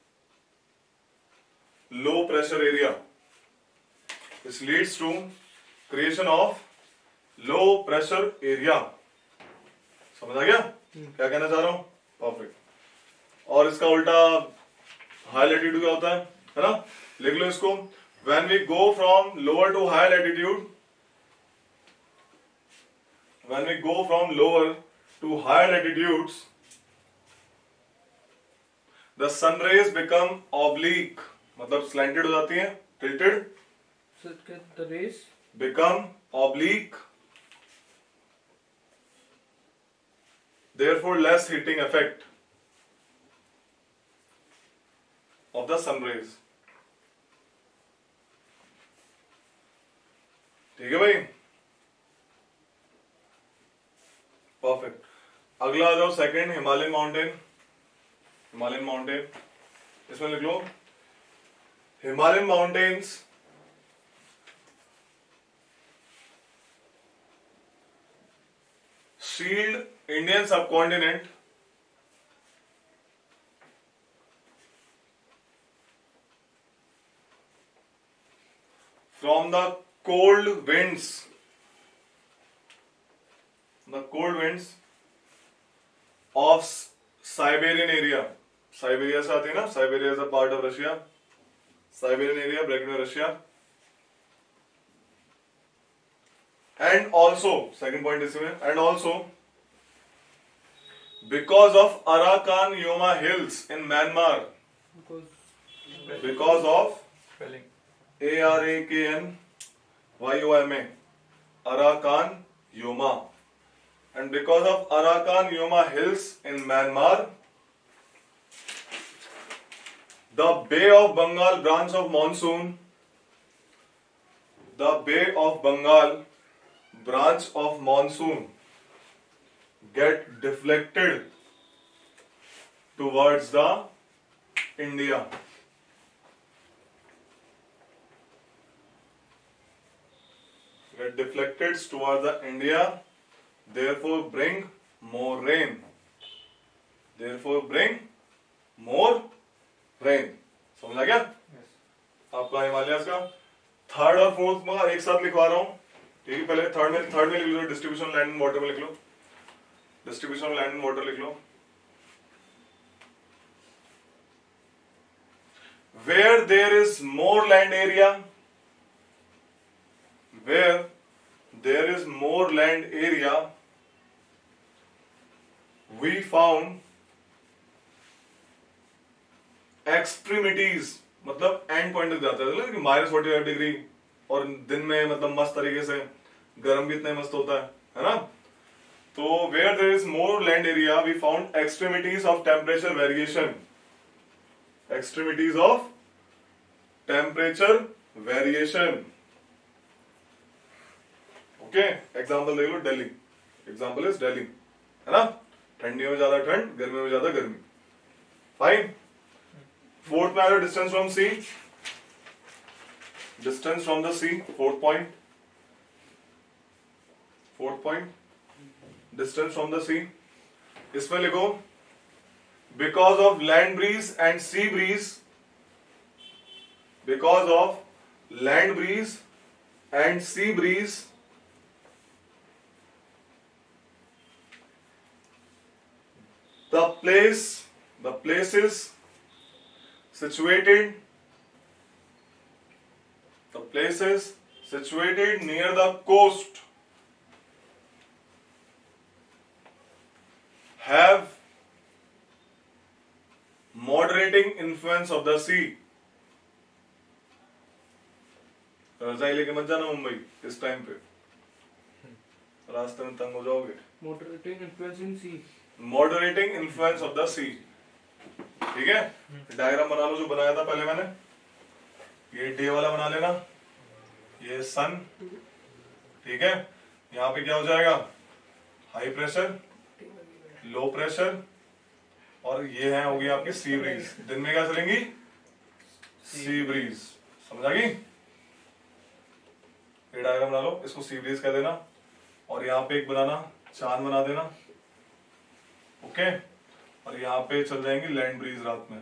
low pressure area, which leads to creation of low pressure area. समझ आ गया क्या कहना चाह रहा हूं? Perfect. और इसका उल्टा हाई लैटिट्यूड क्या होता है ना, लिख लो इसको, when we go from lower to high latitude, when we go from lower to high latitudes the sun rays become oblique, मतलब स्लैंटेड हो जाती है, tilted, the rays become oblique, therefore less heating effect of the sun rays। ठीक है भाई, perfect. अगला आ जाओ second, Himalayan mountain, इसमें लिख लो Himalayan mountains shield Indian subcontinent from the cold winds of Siberian area। Siberia से आती है ना, Siberia is a part of Russia, Siberian area bracket में Russia. And also, second point इसमें, and also because of Arakan Yoma Hills in Myanmar, because of ARAKNYOMA, Arakan Yoma, and because of Arakan Yoma Hills in Myanmar, the Bay of Bengal branch of monsoon, the Bay of Bengal branch of monsoon get deflected towards the India, therefore bring more rain, समझ आ गया? आपका Himalayas का third और fourth में एक साथ लिखवा रहा हूं, ठीक है। पहले थर्ड में लिख लो, डिस्ट्रीब्यूशन लैंड एंड वाटर में लिख लो, डिस्ट्रीब्यूशन लैंड एंड वाटर लिख लो। Where there is more land area, we found extremities, मतलब एंड पॉइंट तक जाता है, -45 डिग्री, और दिन में मतलब मस्त तरीके से गर्म भी इतना मस्त होता है ना। तो where there is more land area we found extremities of temperature variation. Extremities of temperature variation. Okay example देख लो, दिल्ली. एग्जाम्पल इज दिल्ली, है ना. ठंडियों में ज्यादा ठंड, गर्मियों में ज्यादा गर्मी. फाइन. फोर्थ में आ रहा distance from sea. Distance from the sea, fourth point. Fourth point distance from the sea. इसमें लिखो because of land breeze and sea breeze. Because of land breeze and sea breeze the place is situated near the coast, have moderating influence of the sea. रजाई लेके मत जाना मुंबई इस time पे, रास्ते में तंग हो जाओगे. Moderating influence in sea. Moderating influence of the sea. ठीक है. डायग्राम बना लो जो बनाया था पहले मैंने. ये डे वाला बना लेना, ये सन. ठीक है. यहाँ पे क्या हो जाएगा, हाई प्रेशर, लो प्रेशर, और ये है होगी आपकी सी ब्रीज. दिन में क्या चलेंगी, सी ब्रीज. समझ आ गई. ये डायग्राम बना लो, इसको सी ब्रीज कह देना, और यहाँ पे एक बनाना, चांद बना देना. ओके. और यहां पे चल जाएंगी लैंड ब्रीज रात में.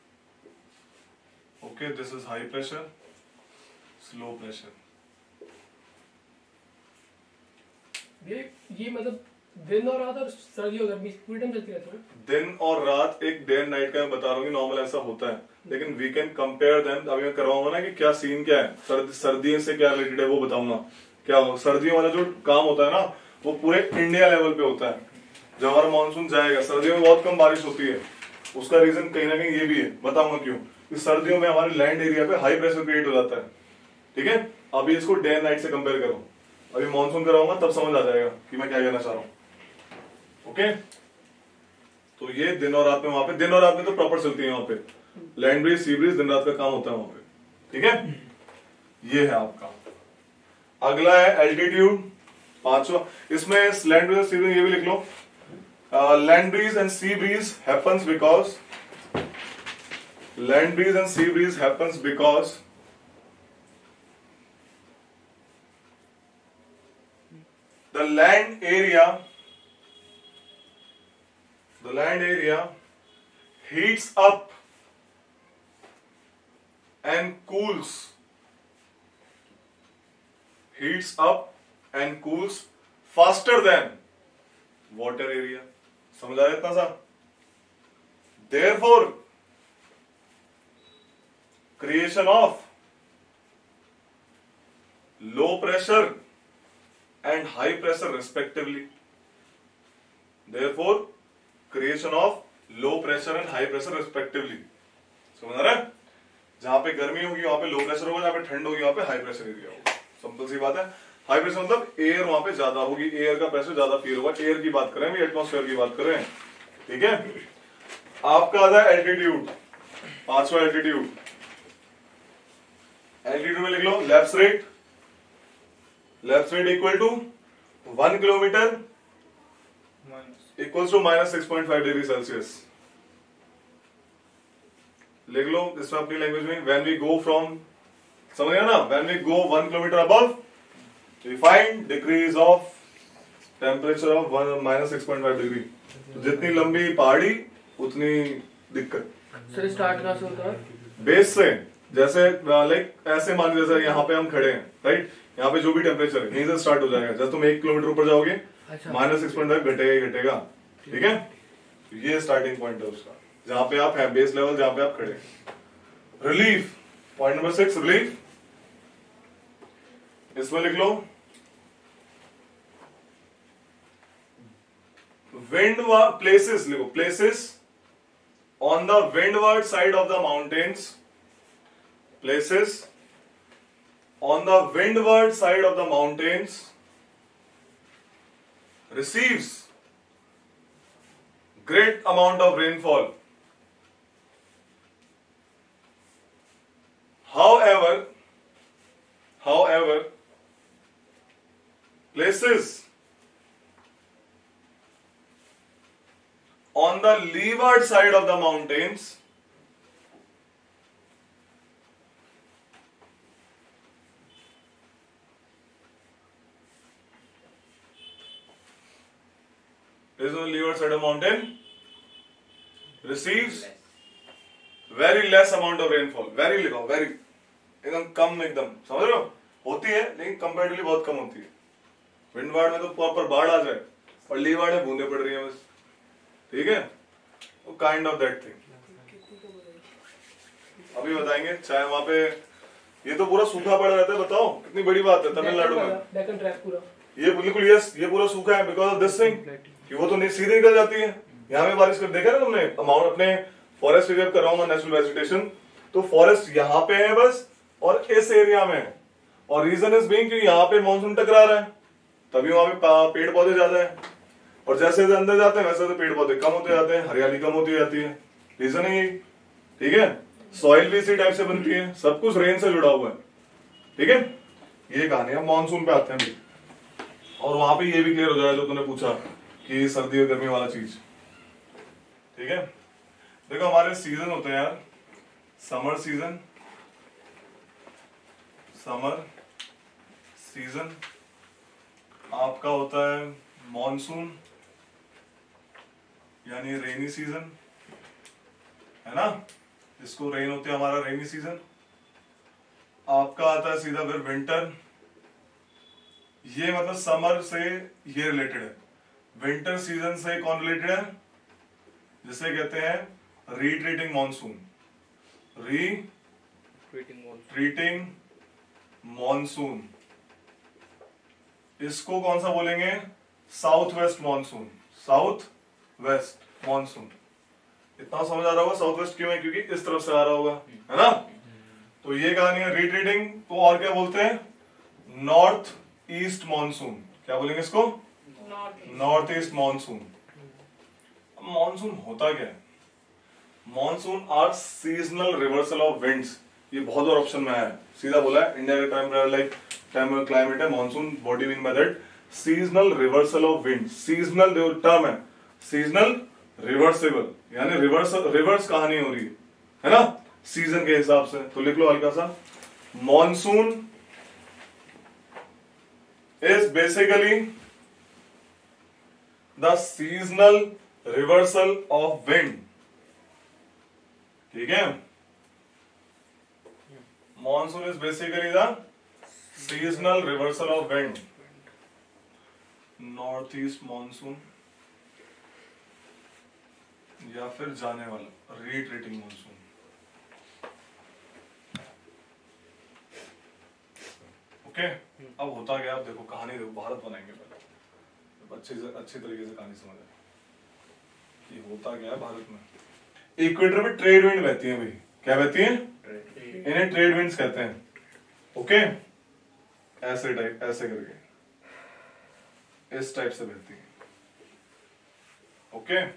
Okay. This is high pressure, slow pressure. ये मतलब दिन और रात और सर्दी और गर्मी पूरी टाइम चलती रहती है. दिन और रात एक डे एंड नाइट का मैं बता रहा हूँ कि नॉर्मल ऐसा होता है, लेकिन वी कैन कंपेयर देम. अभी मैं करवाऊंगा ना कि क्या सीन क्या है, सर्दियों से क्या रिलेटेड है वो बताऊंगा. क्या सर्दियों वाला जो काम होता है ना, वो पूरे इंडिया लेवल पे होता है. जब हमारा मानसून जाएगा, सर्दियों में बहुत कम बारिश होती है. उसका रीजन कहीं ना कहीं ये भी है, बताऊंगा क्यों. कि सर्दियों में हमारे लैंड एरिया पे हाई प्रेशर क्रिएट हो जाता है. ठीक है. अभी इसको डे एंड नाइट से कंपेयर करो. अभी मानसून कराऊंगा तब समझ आ जाएगा कि मैं क्या कहना चाह रहा हूँ. ओके. तो ये दिन और रात में, वहां पे दिन और रात में तो प्रॉपर चलती है. वहां पे लैंड ब्रीज, सी ब्रीज, दिन रात का काम होता है वहां पे. ठीक है. ये है आपका. अगला है एल्टीट्यूड, पांचवा. इसमें लैंड ब्रीज, सी ब्रीज ये भी लिख लो. Land breeze and sea breeze happens because the land area heats up and cools faster than water area. समझ आया इतना सा. Therefore, creation of low pressure and high pressure respectively. Therefore, creation of low pressure and high pressure respectively. समझ आ रहा है. जहां पे गर्मी होगी वहां पे लो प्रेशर होगा, जहां पे ठंड होगी वहां पे हाई प्रेशर एरिया होगा. सिंपल सी बात है. हाई प्रेशर मतलब एयर वहां पे ज्यादा होगी, एयर का प्रेशर ज्यादा फील होगा. एयर की बात करें, एटमॉस्फेयर की बात करें. ठीक है. आपका आता है एल्टीट्यूड, पांचवा एल्टीट्यूड. एल्टीट्यूड में लिख लो lapse rate. Lapse rate equal to 1 kilometre equals to -6.5 degree Celsius. लिख लो इसमें अपनी लैंग्वेज में. व्हेन वी गो फ्रॉम, समझ गया ना, when we go 1 kilometre above we find decrease of temperature of -6.5 degree. तो जितनी लंबी पहाड़ी उतनी दिक्कत. सर स्टार्ट कहाँ से होता है? बेस से. जैसे लाइक ऐसे मान लीजिए, जैसे यहाँ पे हम खड़े हैं, राइट. यहाँ पे जो भी टेम्परेचर है यहीं से स्टार्ट हो जाएगा. जैसे तुम 1 किलोमीटर ऊपर जाओगे, -6.5 घटेगा ही घटेगा. ठीक है. ये स्टार्टिंग पॉइंट है उसका, जहां पे आप है, बेस लेवल जहां पे आप खड़े. Relief, point number 6, relief. इसमें लिख लो places, लिखो places on the windward side of the mountains. Places on the windward side of the mountains receives great amount of rainfall. However, places on the leeward side of the mountains on the leeward side of mountain receives very less amount of rainfall. very एकदम कम, एकदम समझ रहे हो, होती है लेकिन comparatively बहुत कम होती है. विंडवार्ड में तो प्रॉपर बाढ़ आ जाए और लीवार्ड में बूंदे पड़ रही हैं बस. ठीक है, तो काइंड ऑफ दैट थिंग अभी बताएंगे. चाहे वहां पे ये तो पूरा सूखा पड़ा रहता है, बताओ कितनी बड़ी बात है तमिलनाडु में. डेक्कन ट्रैक पूरा ये बिल्कुल यस, ये पूरा सूखा है बिकॉज ऑफ दिस थिंग कि वो तो सीधे निकल जाती है. यहाँ पे बारिश कर देखा ना तुमने अमाउंट अपने फॉरेस्ट एरिया कर रहा हूँ नेशनल वेजिटेशन, तो फॉरेस्ट यहाँ पे है बस और इस एरिया में है. और रीजन इज बीइंग कि यहाँ पे मानसून टकरा रहा है, तभी वहां पे पेड़ पौधे ज्यादा है. और जैसे जैसे अंदर जाते हैं वैसे वैसे पेड़ पौधे कम होते जाते हैं, हरियाली कम होती जाती है. रीजन है यही. ठीक है, सॉइल भी इसी टाइप से बनती है, सब कुछ रेन से जुड़ा हुआ है. ठीक है, ये कहानी. अब मानसून पे आते हैं और वहां पे ये भी क्लियर हो जाएगा जो तूने पूछा कि सर्दी और गर्मी वाला चीज. ठीक है, देखो हमारे सीजन होते हैं यार. समर सीजन, आपका होता है मॉनसून यानी रेनी सीजन, है ना, जिसको रेन होते हैं हमारा रेनी सीजन. आपका आता है सीधा फिर विंटर. ये मतलब समर से ये रिलेटेड है. विंटर सीजन से कौन रिलेटेड है, जिसे कहते हैं रीट्रीटिंग मॉनसून. Retreating monsoon. इसको कौन सा बोलेंगे, south west monsoon. South west monsoon. इतना समझ आ रहा होगा साउथ वेस्ट क्यों है, क्योंकि इस तरफ से आ रहा होगा, है ना. तो ये कहानी है रीट्रीटिंग को. और क्या बोलते हैं, नॉर्थ ईस्ट मॉनसून. क्या बोलेंगे इसको, नॉर्थ ईस्ट मॉनसून. मॉनसून होता क्या है, monsoon are seasonal reversal of winds. ये बहुत बार ऑप्शन में है, सीधा बोला है इंडिया का टाइम क्लाइमेट है monsoon. What do you mean by that, seasonal reversal of wind. Seasonal जो टर्म है, सीजनल रिवर्सेबल, यानी रिवर्स कहानी हो रही है ना, सीजन के हिसाब से. तो लिख लो हल्का सा, monsoon is basically the seasonal reversal of wind. ठीक है, monsoon is basically the seasonal reversal of wind. North east monsoon या फिर जाने वाला रीट्रीटिंग मॉनसून. ओके, अब होता गया, अब देखो कहानी देखो, भारत बनाएंगे पहले अच्छी तरीके से कहानी समझ आए कि होता गया भारत में. इक्वेटर पे ट्रेड विंड बहती है भाई. क्या बहती है, इन्हें ट्रेड विंड्स कहते हैं. ओके, ऐसे टाइप, ऐसे करके इस टाइप से बहती है. ओके,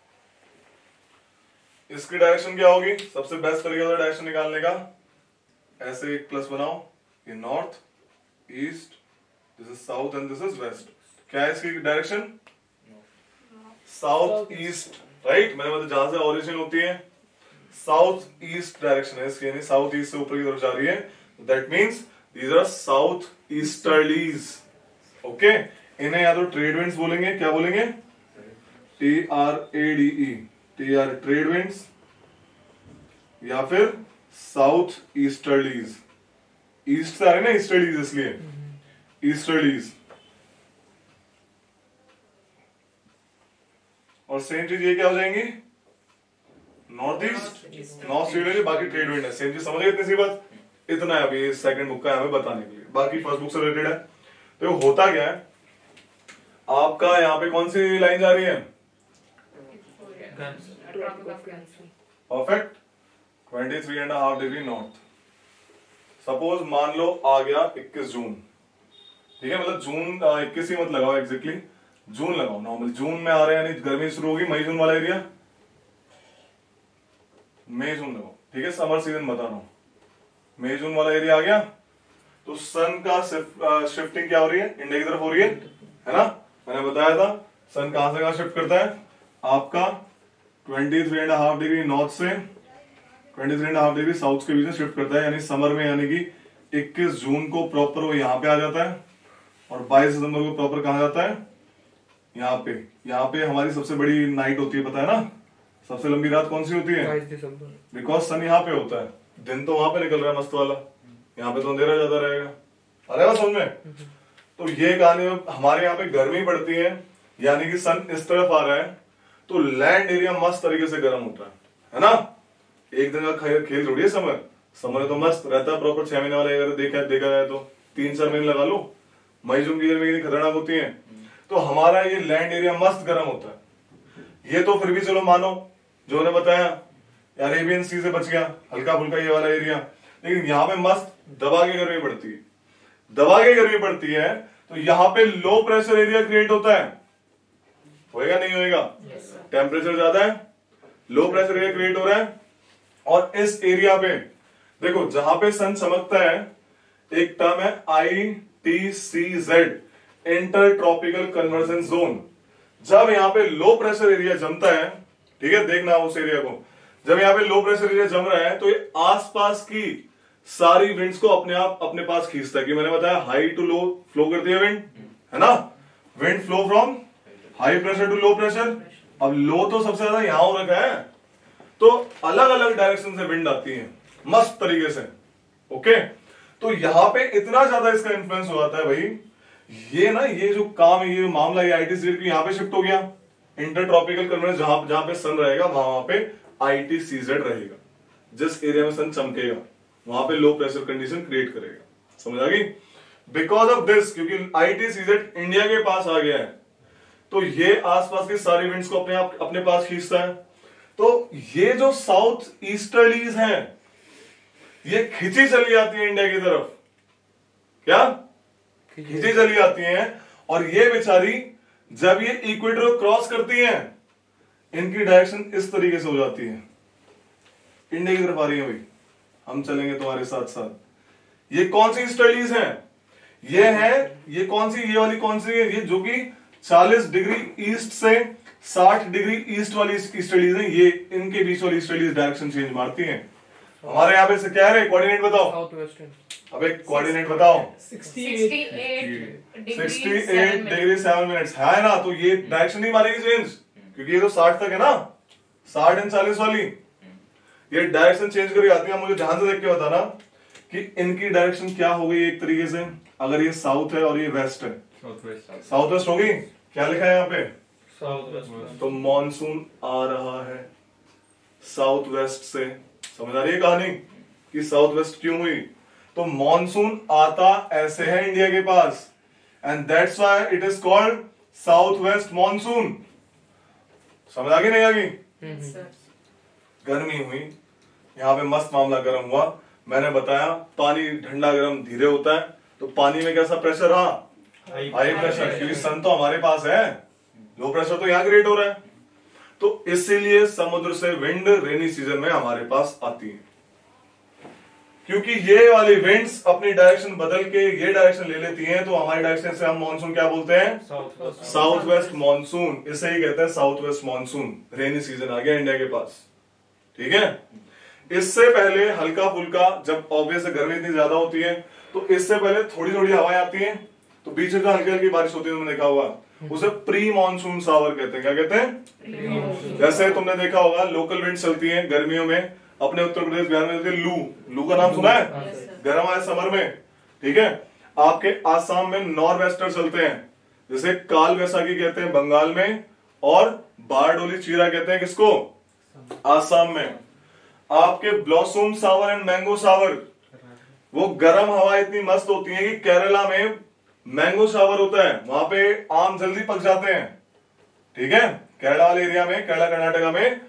इसकी डायरेक्शन क्या होगी, सबसे बेस्ट तरीका होता है डायरेक्शन निकालने का, ऐसे एक प्लस बनाओ. ये north east, this is south and this is west. क्या है इसकी डायरेक्शन, साउथ ईस्ट. राइट, मैंने मतलब जहां से ओरिजिन होती है साउथ ईस्ट डायरेक्शन है इसकी, यानी साउथ ईस्ट से ऊपर की तरफ जा रही है. That means these are south easterlies. Okay, इन्हें या तो ट्रेड विंड्स बोलेंगे. क्या बोलेंगे, TRADE, TR ट्रेड विंड्स, या फिर साउथ ईस्टर्लीज. ईस्ट से आ रहे ना ईस्टर्लीज, इसलिए ईस्टर्लीज. और सेम चीज ये क्या हो जाएंगी, नॉर्थ ईस्ट. नॉर्थ ईस्ट, बाकी ट्रेड विंड है. सेम चीज समझ गए, इतनी सी बात. इतना है अभी सेकंड बुक का हमें बताने के लिए, बाकी फर्स्ट बुक से रिलेटेड है. तो होता क्या है, आपका यहाँ पे कौन सी लाइन जा रही है, परफेक्ट, 23.5 डिग्री नॉर्थ. सपोज मान लो आ गया 21 जून. ठीक है, मतलब जून 21 ही मत लगाओ एग्जैक्टली, जून लगाओ नॉर्मल, जून में आ रहे हैं यानी गर्मी शुरू होगी, मई जून वाला एरिया, मई जून लगाओ, ठीक है, समर सीजन बता रहा हूं, मई जून वाला एरिया आ गया। तो सन का शिफ्टिंग क्या हो रही है, इंडिया की तरफ हो रही है ना, मैंने बताया था सन कहां से कहां शिफ्ट करता है, आपका 23.5 डिग्री नॉर्थ से 23.5 डिग्री साउथ के बीच में शिफ्ट करता है, यानी समर में, यानी कि 21 जून को प्रॉपर वो यहाँ पे आ जाता है और 22 दिसंबर को प्रॉपर कहा जाता है यहाँ पे हमारी सबसे बड़ी नाइट होती है, पता है ना, सबसे लंबी रात कौन सी होती है, 22 दिसंबर, बिकॉज सन यहाँ पे होता है, दिन तो वहां पे निकल रहा है मस्त वाला, यहाँ पे तो अंधेरा ज्यादा रहेगा, अरे ना समझ में। तो ये कहानी में हमारे यहाँ पे गर्मी पड़ती है, यानी कि सन इस तरफ आ रहा है, तो लैंड एरिया मस्त तरीके से गर्म होता है ना, एक दिन का खेल थोड़ी है समर तो मस्त रहता है प्रॉपर, 6 महीने वाला अगर देखा जाए तो 3-4 महीने लगा लो, मई जून की गर्मी कितनी खतरनाक होती है। तो हमारा ये लैंड एरिया मस्त गर्म होता है, ये तो फिर भी चलो मानो जो ने बताया अरेबियन सी से बच गया, हल्का फुल्का ये वाला एरिया, लेकिन यहाँ पे मस्त दबा के गर्मी पड़ती है, दबा के गर्मी पड़ती है, तो यहाँ पे लो प्रेशर एरिया क्रिएट होता है, होएगा नहीं होएगा, टेम्परेचर ज्यादा है, लो प्रेशर एरिया क्रिएट हो रहा है, और इस एरिया पे देखो जहां पे सन चमकता है, एक टर्म है ITCZ, inter tropical convergence zone. जब यहाँ पे लो प्रेशर एरिया जमता है, ठीक है, देखना उस एरिया को, जब यहाँ पे लो प्रेशर एरिया जम रहा है तो ये आसपास की सारी विंड्स को अपने आप अपने पास खींचता है, कि मैंने बताया हाई टू लो फ्लो करती है विंड, है ना, wind flow from high pressure to low pressure. अब लो तो सबसे ज्यादा यहां हो रखा है, तो अलग अलग डायरेक्शन से विंड आती है मस्त तरीके से, ओके। तो यहां पे इतना ज्यादा इसका इन्फ्लुएंस हो जाता है भाई, ये जो काम है, ये मामला ये ITCZ यहां पे शिफ्ट हो गया, इंटर ट्रॉपिकल कन्वर्जेंस, जहां पे सन रहेगा वहां पे ITCZ रहेगा, जिस एरिया में सन चमकेगा वहां पे लो प्रेशर कंडीशन क्रिएट करेगा, समझ आ गई। बिकॉज ऑफ दिस, क्योंकि ITCZ इंडिया के पास आ गया है, तो ये आसपास की सारी विंड्स को अपने पास खींचता है। तो ये जो साउथ ईस्टर्लीज हैं, ये खिंची चली आती है इंडिया की तरफ, क्या खिंची चली आती हैं, और ये बेचारी जब ये इक्वेटर को क्रॉस करती हैं, इनकी डायरेक्शन इस तरीके से हो जाती है, इंडिया की तरफ आ रही है भाई, हम चलेंगे तुम्हारे साथ साथ। ये कौन सी ईस्टर्लीज हैं, ये कौन सी, ये वाली कौन सी है, ये जो कि 40 डिग्री ईस्ट से 60 डिग्री ईस्ट वाली ईस्टर्लीज है, ये इनके बीच वाली ईस्टर्लीज डायरेक्शन चेंज मारती हैं। हमारे यहाँ पे से क्या है, कोऑर्डिनेट बताओ, साउथ वेस्टर्न, अबे कोऑर्डिनेट बताओ, 68 डिग्री 7 मिनट्स है ना, तो ये डायरेक्शन नहीं मारेगी चेंज, क्योंकि ये तो 60 तक है ना, 60 और 40 वाली, ये डायरेक्शन चेंज करके आती है। मुझे ध्यान से देख के बताना कि इनकी डायरेक्शन क्या हो गई एक तरीके से, अगर ये साउथ है और ये वेस्ट है, साउथ वेस्ट होगी, क्या लिखा है यहाँ पे, साउथ वेस्ट, तो मॉनसून आ रहा है साउथ वेस्ट से, समझ आ रही है कहानी कि साउथ वेस्ट क्यों हुई, तो मॉनसून आता ऐसे है इंडिया के पास, and that's why it is called south west monsoon. समझ आ गई नहीं आ गई, गर्मी हुई, यहाँ पे मस्त मामला गर्म हुआ, मैंने बताया पानी ठंडा गर्म धीरे होता है, तो पानी में कैसा प्रेशर रहा, हाई प्रेशर, क्योंकि सन तो हमारे पास है, लो प्रेशर तो यहाँ क्रिएट हो रहा है, तो इसीलिए समुद्र से विंड रेनी सीजन में हमारे पास आती है, क्योंकि ये वाली विंड्स अपनी डायरेक्शन बदल के ये डायरेक्शन ले लेती हैं, तो हमारी डायरेक्शन से हम मॉनसून क्या बोलते हैं, साउथ वेस्ट मॉनसून, इसे ही कहते हैं south west monsoon. Rainy season आ गया इंडिया के पास, ठीक है। इससे पहले हल्का फुल्का, जब ऑब्वियस गर्मी इतनी ज्यादा होती है, तो इससे पहले थोड़ी थोड़ी हवाएं आती हैं, तो बीच में हल्की हल्की बारिश होती है, तुमने देखा होगा, उसे प्री मानसून सावर कहते हैं। क्या कहते हैं, जैसे तुमने देखा होगा लोकल विंड चलती है गर्मियों में, अपने उत्तर प्रदेश बिहार में चलती है लू का नाम सुना है, गर्म आए समर में, ठीक है। आपके आसाम में नॉर्थ वेस्टर चलते हैं, जैसे काल वैसाखी कहते हैं बंगाल में, और बारडोली चीरा कहते हैं किसको, आसाम में। आपके blossom shower and mango shower, वो गर्म हवा इतनी मस्त होती है कि केरला में मैंगो सावर होता है, वहां पे आम जल्दी पक जाते हैं, ठीक है। केरला वाले एरिया में, केरला कर्नाटका में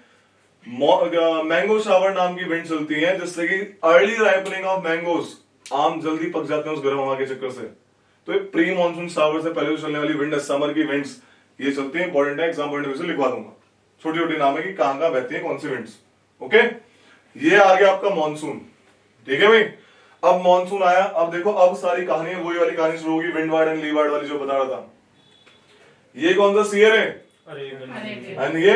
मैंगो शावर नाम की विंड चलती है, जिससे कि अर्ली राइपनिंग ऑफ मैंगोज, आम जल्दी पक जाते हैं उस गर्म हवा के चक्कर से। तो ये प्री मानसून शावर से पहले चलने वाली विंड है, समर की विंड्स, ये चलती है, इंपॉर्टेंट है, एग्जाम पॉइंट ऑफ व्यू से लिखवा दूंगा। छोटी छोटी नाम है कि कहां कहां बहती है, कौन सी विंड्स। ओके, ये आ गया आपका मॉनसून। ठीक है भाई, अब मॉनसून आया, अब देखो अब सारी कहानी वही वाली कहानी शुरू होगी, विंडवार्ड एंड लीवार्ड वाली जो बता रहा था। ये कौन सा सीयर है, एंड ये,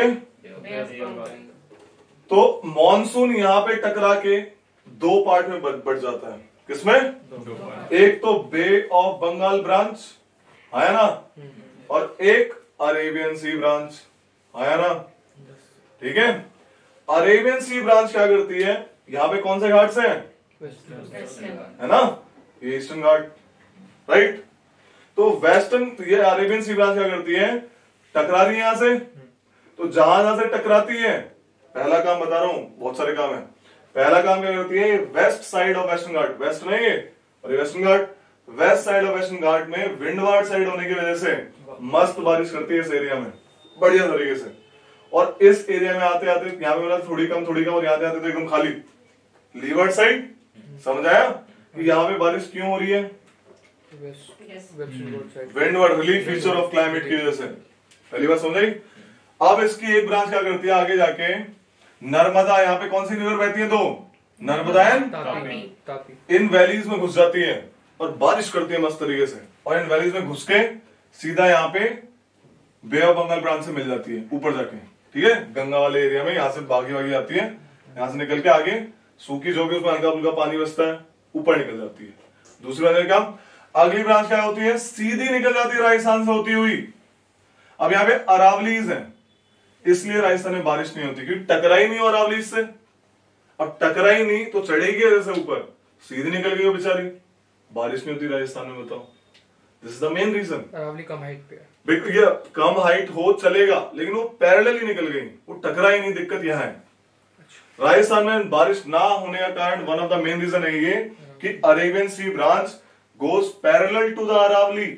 तो मॉनसून यहां पे टकरा के दो पार्ट में बढ़ जाता है। किसमें? एक तो बे ऑफ बंगाल ब्रांच आया ना, और एक अरेबियन सी ब्रांच आया ना। ठीक है, अरेबियन सी ब्रांच क्या करती है, यहां पे कौन से घाट से है ना, ये ईस्टर्न घाट, राइट। तो वेस्टर्न, ये अरेबियन सी ब्रांच क्या करती है, टकरा रही है यहां से, तो जहां से टकराती है, पहला काम बता रहा हूं, बहुत सारे काम है। पहला काम क्या करती है, west side of western Ghat, west नहीं है और ये western Ghat, west side of western Ghat में विंडवार्ड साइड होने की वजह से मस्त बारिश करती है इस एरिया में, बढ़िया तरीके से। और इस एरिया में आते आते यहाँ पे मतलब थोड़ी कम और यहाँ आते तो एकदम खाली लीवर्ड साइड। समझ आया कि यहाँ पे बारिश क्यों हो रही है, windward relief feature of climate की वजह से। पहली बात समझ आई। अब इसकी एक ब्रांच क्या करती है आगे जाके, नर्मदा, यहाँ पे कौन सी रिवर बहती है, दो, नर्मदा एंड तापी, इन वैलीज में घुस जाती है और बारिश करती है मस्त तरीके से, और इन वैलीज में घुस के सीधा यहाँ पे बे ऑफ बंगाल ब्रांच से मिल जाती है ऊपर जाके। ठीक है, गंगा वाले एरिया में यहाँ से बागी आती है, यहाँ से निकल के आगे सूखी जो भी उसमें हल्का फुल्का पानी बसता है, ऊपर निकल जाती है। दूसरी बात क्या, अगली ब्रांच क्या होती है, सीधी निकल जाती है राजस्थान से होती हुई। अब यहाँ पे अरावलीज है, इसलिए राजस्थान में बारिश नहीं होती, क्योंकि टकराई नहीं अरावलीज से। अब टकराई नहीं तो चढ़ेगी जैसे ऊपर, सीधी निकल गई वो बेचारी, बारिश नहीं होती राजस्थान में। बताओ, this is the main reason. Aravalli कम हाइट पे है, ये कम हाइट हो चलेगा, लेकिन वो पैरेलल ही निकल गई, वो टकराई नहीं। दिक्कत यह है राजस्थान में बारिश ना होने का कारण, one of the main reason है ये कि Arabian C branch goes parallel to the Aravalli.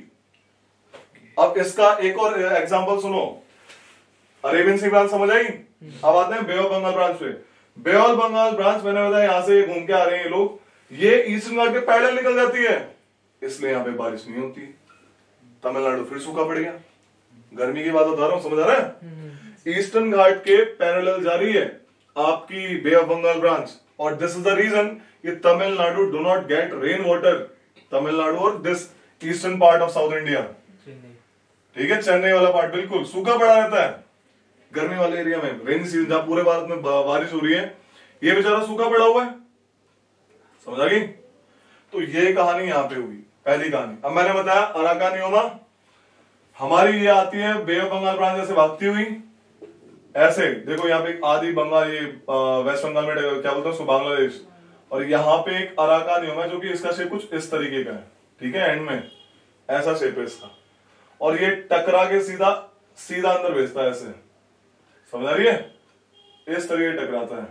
अब इसका एक और एग्जांपल सुनो, अरेबियन सी ब्रांच समझ आई। अब आते हैं बे ऑफ बंगाल ब्रांच पे। बे ऑफ बंगाल ब्रांच मैंने बताया यहां से घूम के आ रहे हैं लोग, ये ईस्टर्न घाट के पैरेलल निकल जाती है, इसलिए यहां पे बारिश नहीं होती। तमिलनाडु फिर सूखा पड़ गया, गर्मी की बात बता रहा हूं, समझ आ रहा है। ईस्टर्न घाट के पैरेलल जा रही है आपकी बे ऑफ बंगाल ब्रांच, और दिस इज द रीजन कि Tamil Nadu do not get rain water. Tamil Nadu और this eastern part of south India, ठीक है, चेन्नई वाला पार्ट बिल्कुल सूखा पड़ा रहता है गर्मी वाले एरिया में। रेनी सीजन जहां पूरे भारत में बारिश हो रही है, ये बेचारा सूखा पड़ा हुआ है। समझ आ गई। तो ये कहानी यहां पे हुई, पहली कहानी। अब मैंने बताया अराकानियोमा हमारी ये आती है बे ऑफ बंगाल ब्रांच से भागती हुई ऐसे। देखो यहाँ पे आदि बंगाल, ये वेस्ट बंगाल में क्या बोलते हैं उसको, बांग्लादेश, और यहाँ पे एक अराकानियोमा जो कि इसका शेप कुछ इस तरीके का है। ठीक है, एंड में ऐसा शेप है इसका, और ये टकरा के सीधा सीधा अंदर भेजता है ऐसे। समझ आ रही है, इस तरीके टकराता है।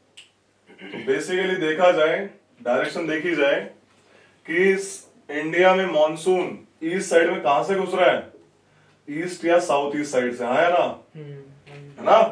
तो बेसिकली देखा जाए, डायरेक्शन देखी जाए कि इंडिया में मॉनसून ईस्ट साइड में कहां से घुस रहा है, ईस्ट या साउथ ईस्ट साइड से। हाँ है ना, है ना।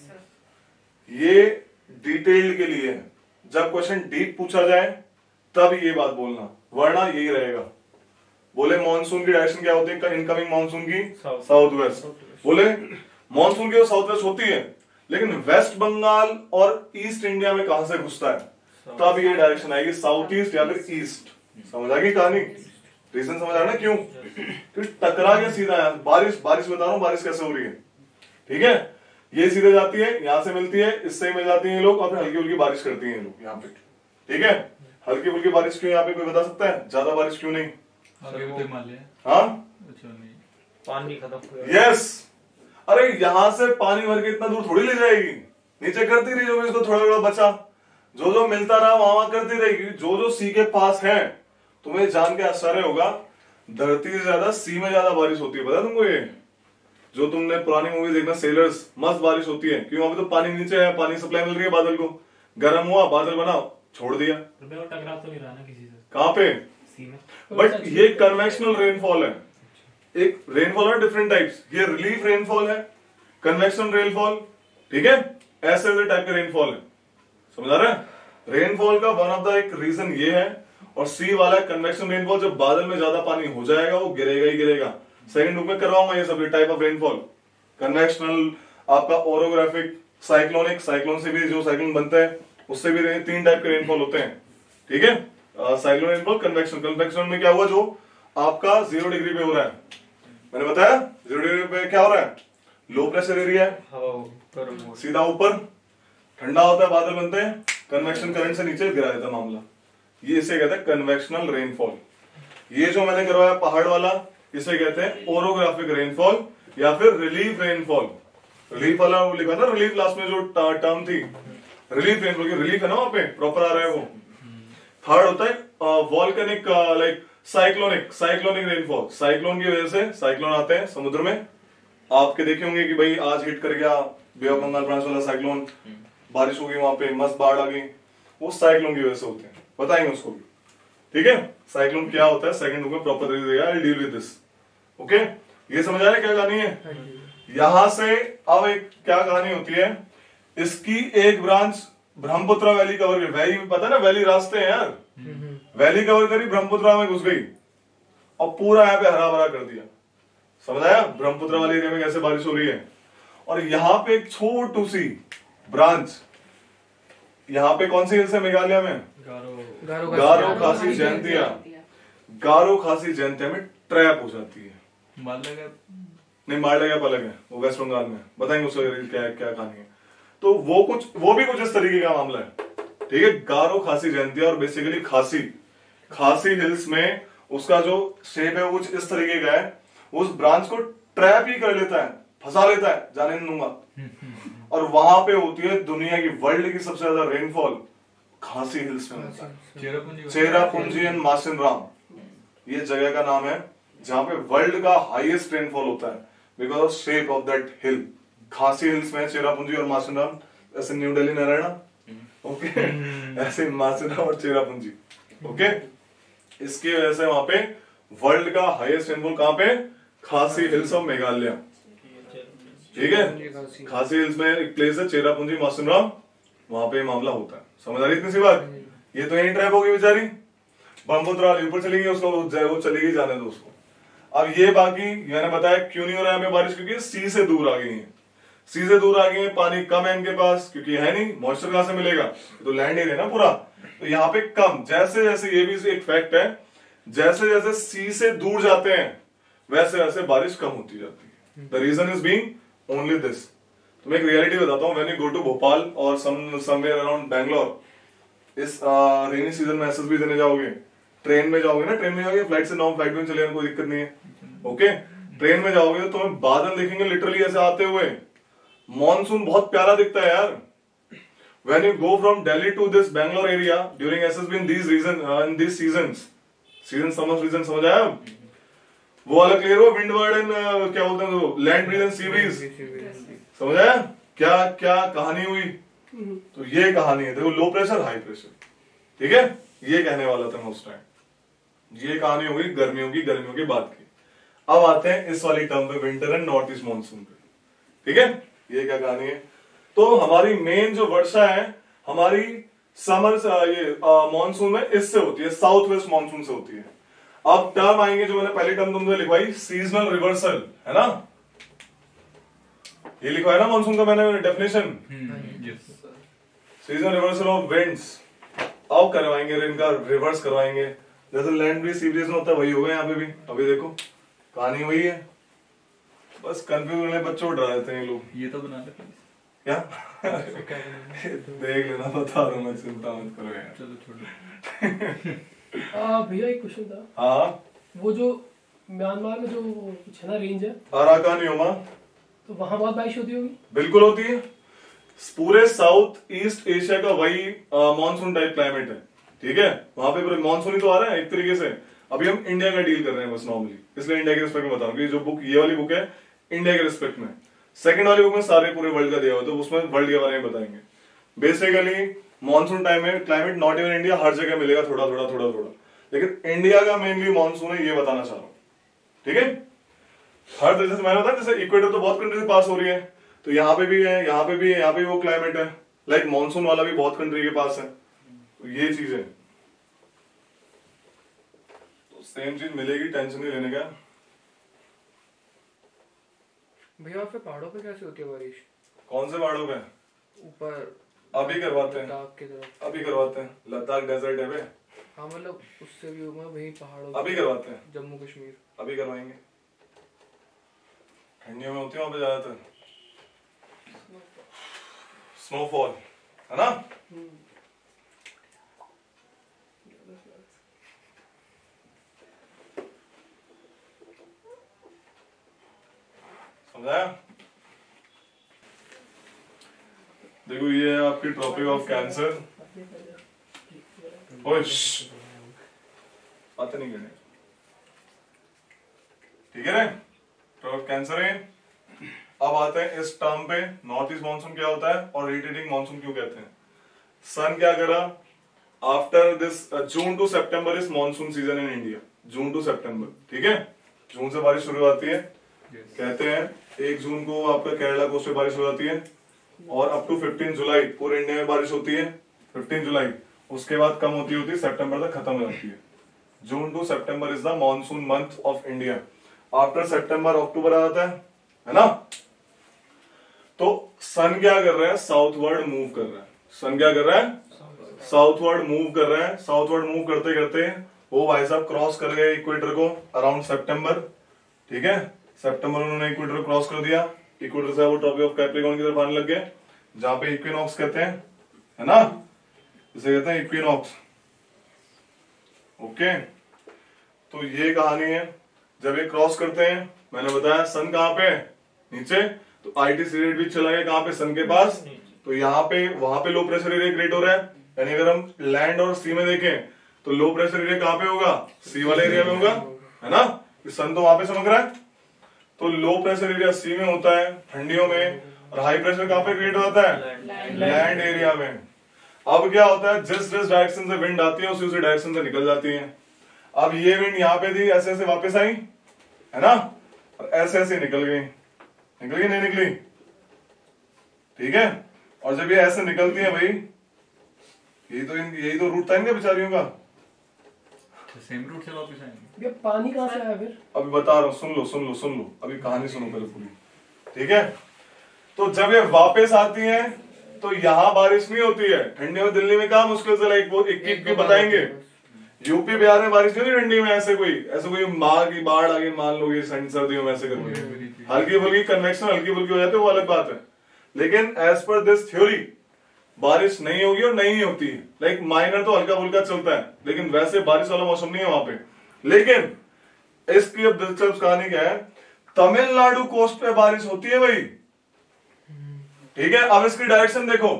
ये डिटेल्ड के लिए है, जब क्वेश्चन डीप पूछा जाए तब ये बात बोलना, वरना यही रहेगा। बोले मॉनसून की डायरेक्शन क्या होती है, इनकमिंग मॉनसून की साउथ वेस्ट। बोले मॉनसून की तो साउथ वेस्ट होती है, लेकिन वेस्ट बंगाल और ईस्ट इंडिया में कहां से घुसता है, तब ये डायरेक्शन आएगी साउथ ईस्ट या फिर ईस्ट। समझ आ गई कहानी, रीजन समझ आ रहा है ना क्यों, क्योंकि टकरा के सीधा बारिश बता रहा हूं बारिश कैसे हो रही है। ठीक है, ये सीधे जाती है, यहां से मिलती है, इससे मिल जाती है लोग, और फिर हल्की फुल्की बारिश करती हैं लोग यहाँ पे। ठीक है, हल्की फुल्की बारिश क्यों यहाँ पे कोई बता सकता है, ज्यादा बारिश क्यों नहीं। हाँ, पानी खत्म। यस, अरे यहां से पानी भर के इतना दूर थोड़ी ले जाएगी, नीचे करती रही जो भी इसको थोड़ा थोड़ा बचा, जो मिलता रहा वहां करती रहेगी। जो सी के पास है, तुम्हें जान के आश्चर्य होगा, धरती से ज्यादा सी में ज्यादा बारिश होती है, पता तुमको ये। जो तुमने पुरानी मूवी देखना सेलर्स, मस्त बारिश होती है, क्यों, वहां पे तो पानी नीचे है, पानी सप्लाई मिल रही है बादल को, गर्म हुआ बादल बना छोड़ दिया। टकरा तो नहीं रहा ना किसी से, कहां पे, सी में। बट ये कन्वेक्शनल रेनफॉल है, एक रेनफॉल है डिफरेंट टाइप्स, ये रिलीफ रेनफॉल है, कन्वेक्शन रेनफॉल। ठीक है, ऐसे टाइप के रेनफॉल है, समझ आ रहा है। रेनफॉल का वन ऑफ द एक रीजन ये है, और सी वाला कन्वेक्शन रेनफॉल, जब बादल में ज्यादा पानी हो जाएगा वो गिरेगा ही गिरेगा, सेकंड बुक में करवाऊंगा ये सब टाइप ऑफ रेनफॉल, कन्वेक्शनल, आपका ओरोग्राफिक, साइक्लोनिक, साइक्लोन से भी जो साइक्लोन बनता है उससे भी 3 टाइप के रेनफॉल होते हैं, ठीक है। Cyclone rainfall, convection. कन्वेक्शन में क्या हुआ, जो आपका 0 डिग्री पे हो रहा है, मैंने बताया 0 डिग्री पे क्या हो रहा है, लो प्रेशर एरिया है, सीधा ऊपर ठंडा होता है, बादल बनते हैं, कन्वेक्शन करंट से नीचे गिरा देता है मामला, ये इसे कहते हैं कन्वेक्शनल रेनफॉल। ये जो मैंने करवाया पहाड़ वाला, इसे कहते हैं ओरोग्राफिक रेनफॉल या फिर रिलीफ रेनफॉल। रिलीफ वाला वो लिखा ना, रिलीफ लास्ट में जो टर्म थी, रिलीफ रेनफॉल, रिलीफ है ना वहां पे, प्रॉपर आ रहा है वो। थर्ड होता है volcanic, like cyclonic, cyclonic rainfall, cyclone की वजह से, साइक्लोन आते हैं समुद्र में, आपके देखे होंगे कि भाई आज हिट कर गया बे ऑफ बंगाल ब्रांच वाला साइक्लोन, बारिश हो गई वहां पे, मस्त बाढ़ आ गई, वो साइक्लोन की वजह से होते हैं, बताएंगे उसको भी, ठीक है। साइक्लोन क्या होता है सेकंड बुक में proper I deal with this, okay. ये समझ आ रहा है क्या कहानी है। यहां से अब एक क्या कहानी होती है, इसकी एक ब्रांच ब्रह्मपुत्र वैली कवर करी, वैली पता है ना, वैली रास्ते हैं यार, वैली कवर करी, ब्रह्मपुत्र में घुस गई और पूरा यहाँ पे हरा भरा कर दिया, समझ आया, ब्रह्मपुत्र वाले एरिया में कैसे बारिश हो रही है। और यहाँ पे एक छोटू सी ब्रांच, यहाँ पे कौन सी हिल्स है मेघालय में, गारो खासी जयंतिया, गारो खासी जयंतिया में ट्रैप हो जाती है, नहीं मालदा गैप अलग है, वो वेस्ट बंगाल में, बताएंगे उसका क्या क्या कहानी है। तो वो भी कुछ इस तरीके का मामला है, ठीक है। गारो खासी जयंतिया, और बेसिकली खासी हिल्स में उसका जो शेप है वो कुछ इस तरीके का है, उस ब्रांच को ट्रैप ही कर लेता है, फंसा लेता है, जाने नहीं दूंगा। और वहां पे होती है दुनिया की, वर्ल्ड की सबसे ज्यादा रेनफॉल खासी हिल्स में होता है, चेरापूंजी एंड मासिनराम, ये जगह का नाम है जहां पे वर्ल्ड का हाईएस्ट रेनफॉल होता है, because of shape of that hill. Khasi hills में चेरापूंजी और मासिनराम, ऐसे न्यू दिल्ली नारायणा, ओके, ऐसे मासिनराम और चेरापूंजी, ओके। इसकी वजह से वहां पे वर्ल्ड का हाईएस्ट रेनफॉल कहां पे, खासी हिल्स ऑफ मेघालय, ठीक है। खासी हिल्स में एक प्लेस है चेरापूंजी मासिनराम, वहां पे मामला होता है, समझ आ रही इतनी सी बात। ये तो यही ट्रैप होगी बेचारी, ब्रह्मपुत्र ऊपर चली गई, उसको वो चलेगी, जाने दो उसको। अब ये बाकी मैंने बताया क्यों नहीं हो रहा है हमें बारिश, क्योंकि सी से दूर आ गई है, सी से दूर आ गई है, पानी कम है इनके पास, क्योंकि है नहीं, मॉइस्चर कहां से मिलेगा, तो लैंड एरिया ना पूरा, तो यहाँ पे कम, जैसे जैसे ये भी एक फैक्ट है, जैसे जैसे सी से दूर जाते हैं वैसे वैसे बारिश कम होती जाती है। The reason is being only this. तो मैं एक रियलिटी बताता हूँ, when you go to Bhopal और समवेयर अराउंड बैंगलोर, इस रेनी सीजन में एसएसबी देने जाओगे, ट्रेन में जाओगे ना, ट्रेन में जाओगे, फ्लाइट से नॉन फ्लाइट में चले, कोई दिक्कत नहीं है, ओके। ट्रेन में जाओगे तो तुम्हें बादल देखेंगे लिटरली ऐसे आते हुए, मॉनसून बहुत प्यारा दिखता है यार। When you go from Delhi to this Bangalore area during SSB in these seasons, summer season, समझ आया? वो वाला क्लियर हो, विंड वर्ड एंड क्या बोलते हैं वो, land breeze and sea breeze, समझ आया? क्या क्या कहानी हुई? तो ये कहानी है, देखो, लो प्रेशर हाई प्रेशर, ठीक है, ये कहने वाला था मैं उस टाइम। ये कहानी हो गई गर्मियों की बात की। अब आते हैं इस वाली टर्म पे, winter and north east monsoon पे, ठीक है। ये क्या कहानी है, तो हमारी मेन जो वर्षा है हमारी समर ये मानसून में इससे होती है, साउथ वेस्ट मानसून से होती है। अब टर्म आएंगे जो मैंने पहली टर्म तुमसे लिखवाई, सीजनल रिवर्सल, है ना, ये लिखवाया ना मानसून का मैंने definition, seasonal reversal of winds. अब करवाएंगे इनका रिवर्स करवाएंगे, जैसे लैंड ब्रीज सी ब्रीज में होता है वही होगा यहाँ पे भी। अभी देखो कहानी वही है, बस कंफ्यूज होने बच्चों डरा देते हैं ये लोग। ये तो बना लेते क्या देख लेना, बता रहा हूँ मैं, चिंता मत करो यार, चलो छोड़ो। भैया एक क्वेश्चन था, हाँ, वो जो म्यांमार में जो कुछ है ना रेंज है, अराकान योमा, तो वहां बहुत बारिश होती होगी? बिल्कुल होती है, पूरे साउथ ईस्ट एशिया का वही मानसून टाइप क्लाइमेट है, ठीक है। वहां पे पूरे मानसून ही तो आ रहा है एक तरीके से। अभी हम इंडिया का डील कर रहे हैं बस नॉर्मली, इसलिए इंडिया के रिस्पेक्ट में बताऊंगी। जो बुक ये वाली बुक है इंडिया के रिस्पेक्ट में, सेकंड वाली बुक में सारे पूरे वर्ल्ड का दिया हुआ, तो उसमें वर्ल्ड के बारे में बताएंगे। बेसिकली मानसून टाइम में क्लाइमेट नॉट इवन इंडिया, हर जगह मिलेगा थोड़ा थोड़ा, लेकिन इंडिया का मेनली मानसून है, ये बताना चाह रहा हूं, ठीक है। हर तरीके से मैंने बताया, जैसे इक्वेटर तो बहुत कंट्री से पास हो रही है, तो यहाँ पे भी है, यहाँ पे भी है, यहाँ पे वो क्लाइमेट है, लाइक मानसून वाला भी बहुत कंट्री के पास है, तो ये चीज है। तो सेम चीज मिलेगी, टेंशन नहीं लेने का। भैया फिर पहाड़ों पे कैसे होती है बारिश? कौन से पहाड़ों पे? ऊपर अभी करवाते हैं, लद्दाख की तरफ। अभी करवाते हैं। लद्दाख डेजर्ट है बे। हाँ मतलब उससे भी मैं वही पहाड़ों अभी करवाते हैं, जम्मू कश्मीर। अभी करवाएंगे। ठंडियों में होती है वहां पे ज्यादातर स्नोफॉल, है ना? समझाया? देखो ये है आपकी ट्रॉपिक ऑफ कैंसर। बात नहीं करनी, ठीक है ना? ट्रॉपिक कैंसर है। अब आते हैं इस टर्म पे, नॉर्थ ईस्ट मानसून क्या होता है और रोटेटिंग मानसून क्यों कहते हैं। सन क्या करा, after this June to September is monsoon season in India. June to September, ठीक है? जून से बारिश शुरू होती है, कहते हैं 1 जून को आपका केरला कोस्ट पे बारिश हो जाती है और अप टू 15 जुलाई पूरे इंडिया में बारिश होती है। 15 जुलाई, उसके बाद कम होती होती सितंबर तक खत्म हो जाती है। June to September is the monsoon month of India. After September October आ जाता है ना? तो सन क्या कर रहा है, साउथवर्ड मूव कर रहा है। सन क्या कर रहा है, साउथवर्ड मूव कर रहा है। साउथवर्ड मूव करते करते वो भाई साहब क्रॉस कर गए इक्वेटर को अराउंड सितंबर, ठीक है? सितंबर उन्होंने इक्वेटर क्रॉस कर दिया। इक्वेटर से वो ट्रॉपिक ऑफ कैप्रिकॉर्न की तरफ आने लग गए, जहां पे इक्विनॉक्स कहते हैं, है ना? इसे कहते हैं इक्विनॉक्स। ओके, तो ये कहानी है। जब ये क्रॉस करते हैं, मैंने बताया सन कहां पे, नीचे, तो आईटीसी रेट भी चला गया कहां पे, सन के पास। तो यहाँ पे वहां पे लो प्रेशर एरिया क्रिएट हो रहा है। यानी अगर हम लैंड और सी में देखें तो लो प्रेशर एरिया कहां पे होगा, सी वाले एरिया में होगा, है ना? सन तो वहां पे चमक रहा है। तो लो प्रेशर एरिया सी में होता है ठंडियों में, और हाई प्रेशर कहां पे क्रिएट होता है, लैंड एरिया में। अब क्या होता है, जिस जिस डायरेक्शन से विंड आती है उसी डायरेक्शन से निकल जाती है। अब ये विंड यहाँ पे थी, ऐसे ऐसे वापस आई, है ना? और ऐसे ऐसे निकल गई, नहीं निकली, ठीक है? और जब ये ऐसे निकलती है भाई, यही तो रूट था इनके बेचारियों का। सेम रूट से वापस आएंगे। ये पानी कहाँ से आया फिर? अभी बता रहा हूँ, सुन लो, अभी कहानी सुनो पहले पूरी, ठीक है? तो जब ये वापस आती है तो यहाँ बारिश नहीं होती है। ठंडी में दिल्ली में कहा मुश्किल से लाइक वो 21 बताएंगे। यूपी बिहार में बारिश नहीं होती ठंडी में, ऐसे कोई माँ की बाढ़ आ गई मान लो, ये सर्दियों में ऐसे करके हल्की फुल्की कन्वेक्शन हल्की फुल्की हो जाती है, वो अलग बात है। लेकिन एज पर दिस थ्योरी बारिश नहीं होगी और नहीं होती है। लाइक माइनर तो हल्का फुल्का चलता है, लेकिन वैसे बारिश वाला मौसम नहीं है वहां पे। लेकिन इसकी अब दिलचस्प कहानी क्या है, तमिलनाडु कोस्ट पे बारिश होती है भाई, ठीक है? अब इसकी डायरेक्शन देखो,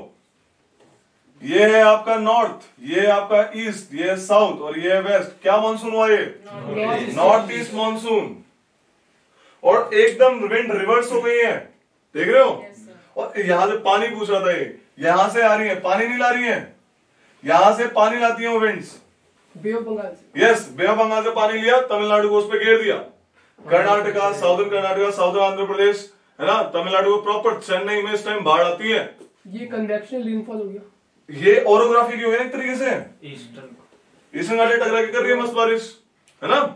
ये है आपका नॉर्थ, ये है आपका ईस्ट, ये है साउथ और ये है वेस्ट। क्या मानसून हुआ ये, नॉर्थ ईस्ट मानसून। और एकदम विंड रिवर्स हो गई है, देख रहे हो? और यहां से पानी पूछ रहा था, ये यहां से आ रही है, पानी नहीं ला रही है, यहां से पानी लाती है वो विंड्स, बे ऑफ बंगाल से। यस, बे ऑफ बंगाल से पानी लिया, तमिलनाडु को उस पे घेर दिया। कर्नाटका, साउदर्न कर्नाटका, साउदर्न आंध्र प्रदेश, है ना? तमिलनाडु को प्रॉपर, चेन्नई में इस टाइम बाढ़ आती है। ये कन्वेक्शनल रेनफॉल हो गया, ये ओरोग्राफी की हो गई एक तरीके से, ईस्टर्न घाटी टकरा के कर रही है मस्त बारिश, है ना?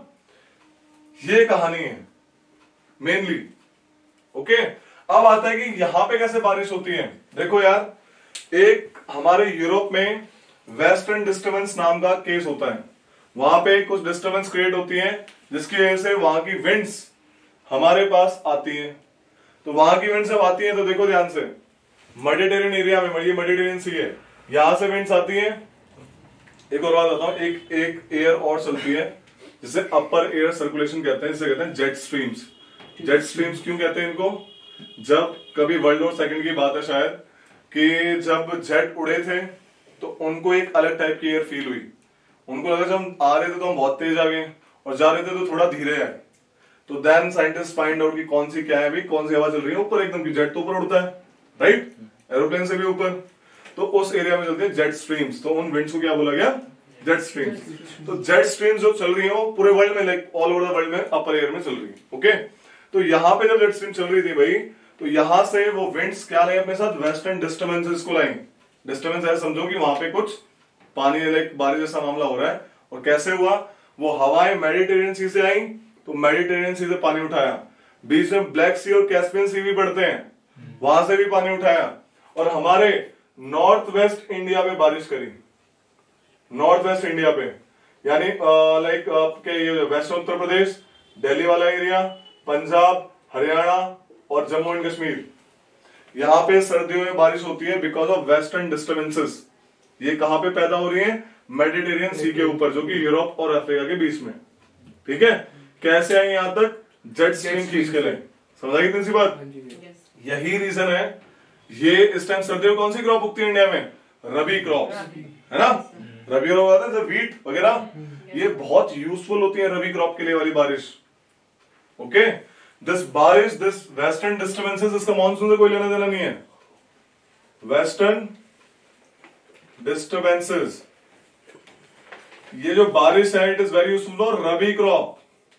ये कहानी है मेनली। ओके, अब आता है कि यहां पे कैसे बारिश होती है। देखो यार, एक हमारे यूरोप में वेस्टर्न डिस्टर्बेंस नाम का केस होता है। वहां पे कुछ डिस्टर्बेंस क्रिएट होती है जिसकी वजह से वहां की विंड्स हमारे पास आती है। तो वहां की विंड्स जब आती है तो देखो ध्यान से, मेडिटेरियन एरिया में, ये मेडिटेरियन सी है, यहां से विंड्स आती है। एक और बात बताऊं, एक एयर और चलती है जिसे अपर एयर सर्कुलेशन कहते हैं, जिसे कहते हैं जेट स्ट्रीम्स। जेट स्ट्रीम्स क्यों कहते हैं इनको? जब कभी वर्ल्ड वॉर सेकंड की बात है शायद, कि जब जेट उड़े थे तो उनको एक अलग टाइप की एयर फील हुई। उनको लगा जब हम आ रहे थे तो हम बहुत तेज आ गए और जा रहे थे तो थोड़ा धीरे आए। तो देन साइंटिस्ट फाइंड आउट कि कौन सी क्या है भाई, कौन सी हवा चल रही है ऊपर एकदम, की जेट तो ऊपर उड़ता है, राइट? एरोप्लेन से भी ऊपर। तो उस एरिया में चलते हैं जेट स्ट्रीम्स। तो उन विंड्स को क्या बोला गया? Jet streams. तो जेट स्ट्रीम्स जो चल रही है वो पूरे वर्ल्ड में, like all over the world में अपर एयर में चल रही है। ओके, तो यहाँ पे जब जेट स्ट्रीम चल रही थी भाई, तो यहां से वो विंड्स क्या लाए अपने साथ? वेस्टर्न डिस्टर्बेंसेस को लाएंगे। डिस्टर्बेंस ऐसा समझो कि वहां पे कुछ पानी, लाइक बारिश जैसा मामला हो रहा है। और कैसे हुआ? वो हवाएं मेडिटेरियन सी से आई, तो मेडिटेरियन सी से पानी उठाया, बीच में ब्लैक सी और कैस्पियन सी भी पड़ते हैं, वहां से भी पानी उठाया और हमारे नॉर्थ वेस्ट इंडिया पे बारिश करी, नॉर्थ वेस्ट इंडिया पे, यानी लाइक आपके ये वेस्ट उत्तर प्रदेश, दिल्ली वाला एरिया, पंजाब, हरियाणा और जम्मू एंड कश्मीर, यहां पे सर्दियों में बारिश होती है बिकॉज ऑफ वेस्टर्न डिस्टर्बेंसेस। ये कहां पे पैदा हो रही है? मेडिटेरियन सी के ऊपर, जो कि यूरोप और अफ्रीका के बीच में। ठीक है, कैसे आए यहां तक? जेट स्ट्रीम खींच के ले। समझ आई कितनी सी बात? यही रीजन है, ये इस टाइम सर्दियों में कौन सी क्रॉप उगती है इंडिया में? रबी क्रॉप, है ना? रबी क्रॉप आता है व्हीट वगैरह, ये बहुत यूजफुल होती है रबी क्रॉप के लिए वाली बारिश। ओके, दिस बारिश, दिस वेस्टर्न डिस्टर्बेंसेस, इसका मानसून से कोई लेना देना नहीं है। वेस्टर्न डिस्टर्बेंसेस, ये जो बारिश है, it is very useful for rabi crop.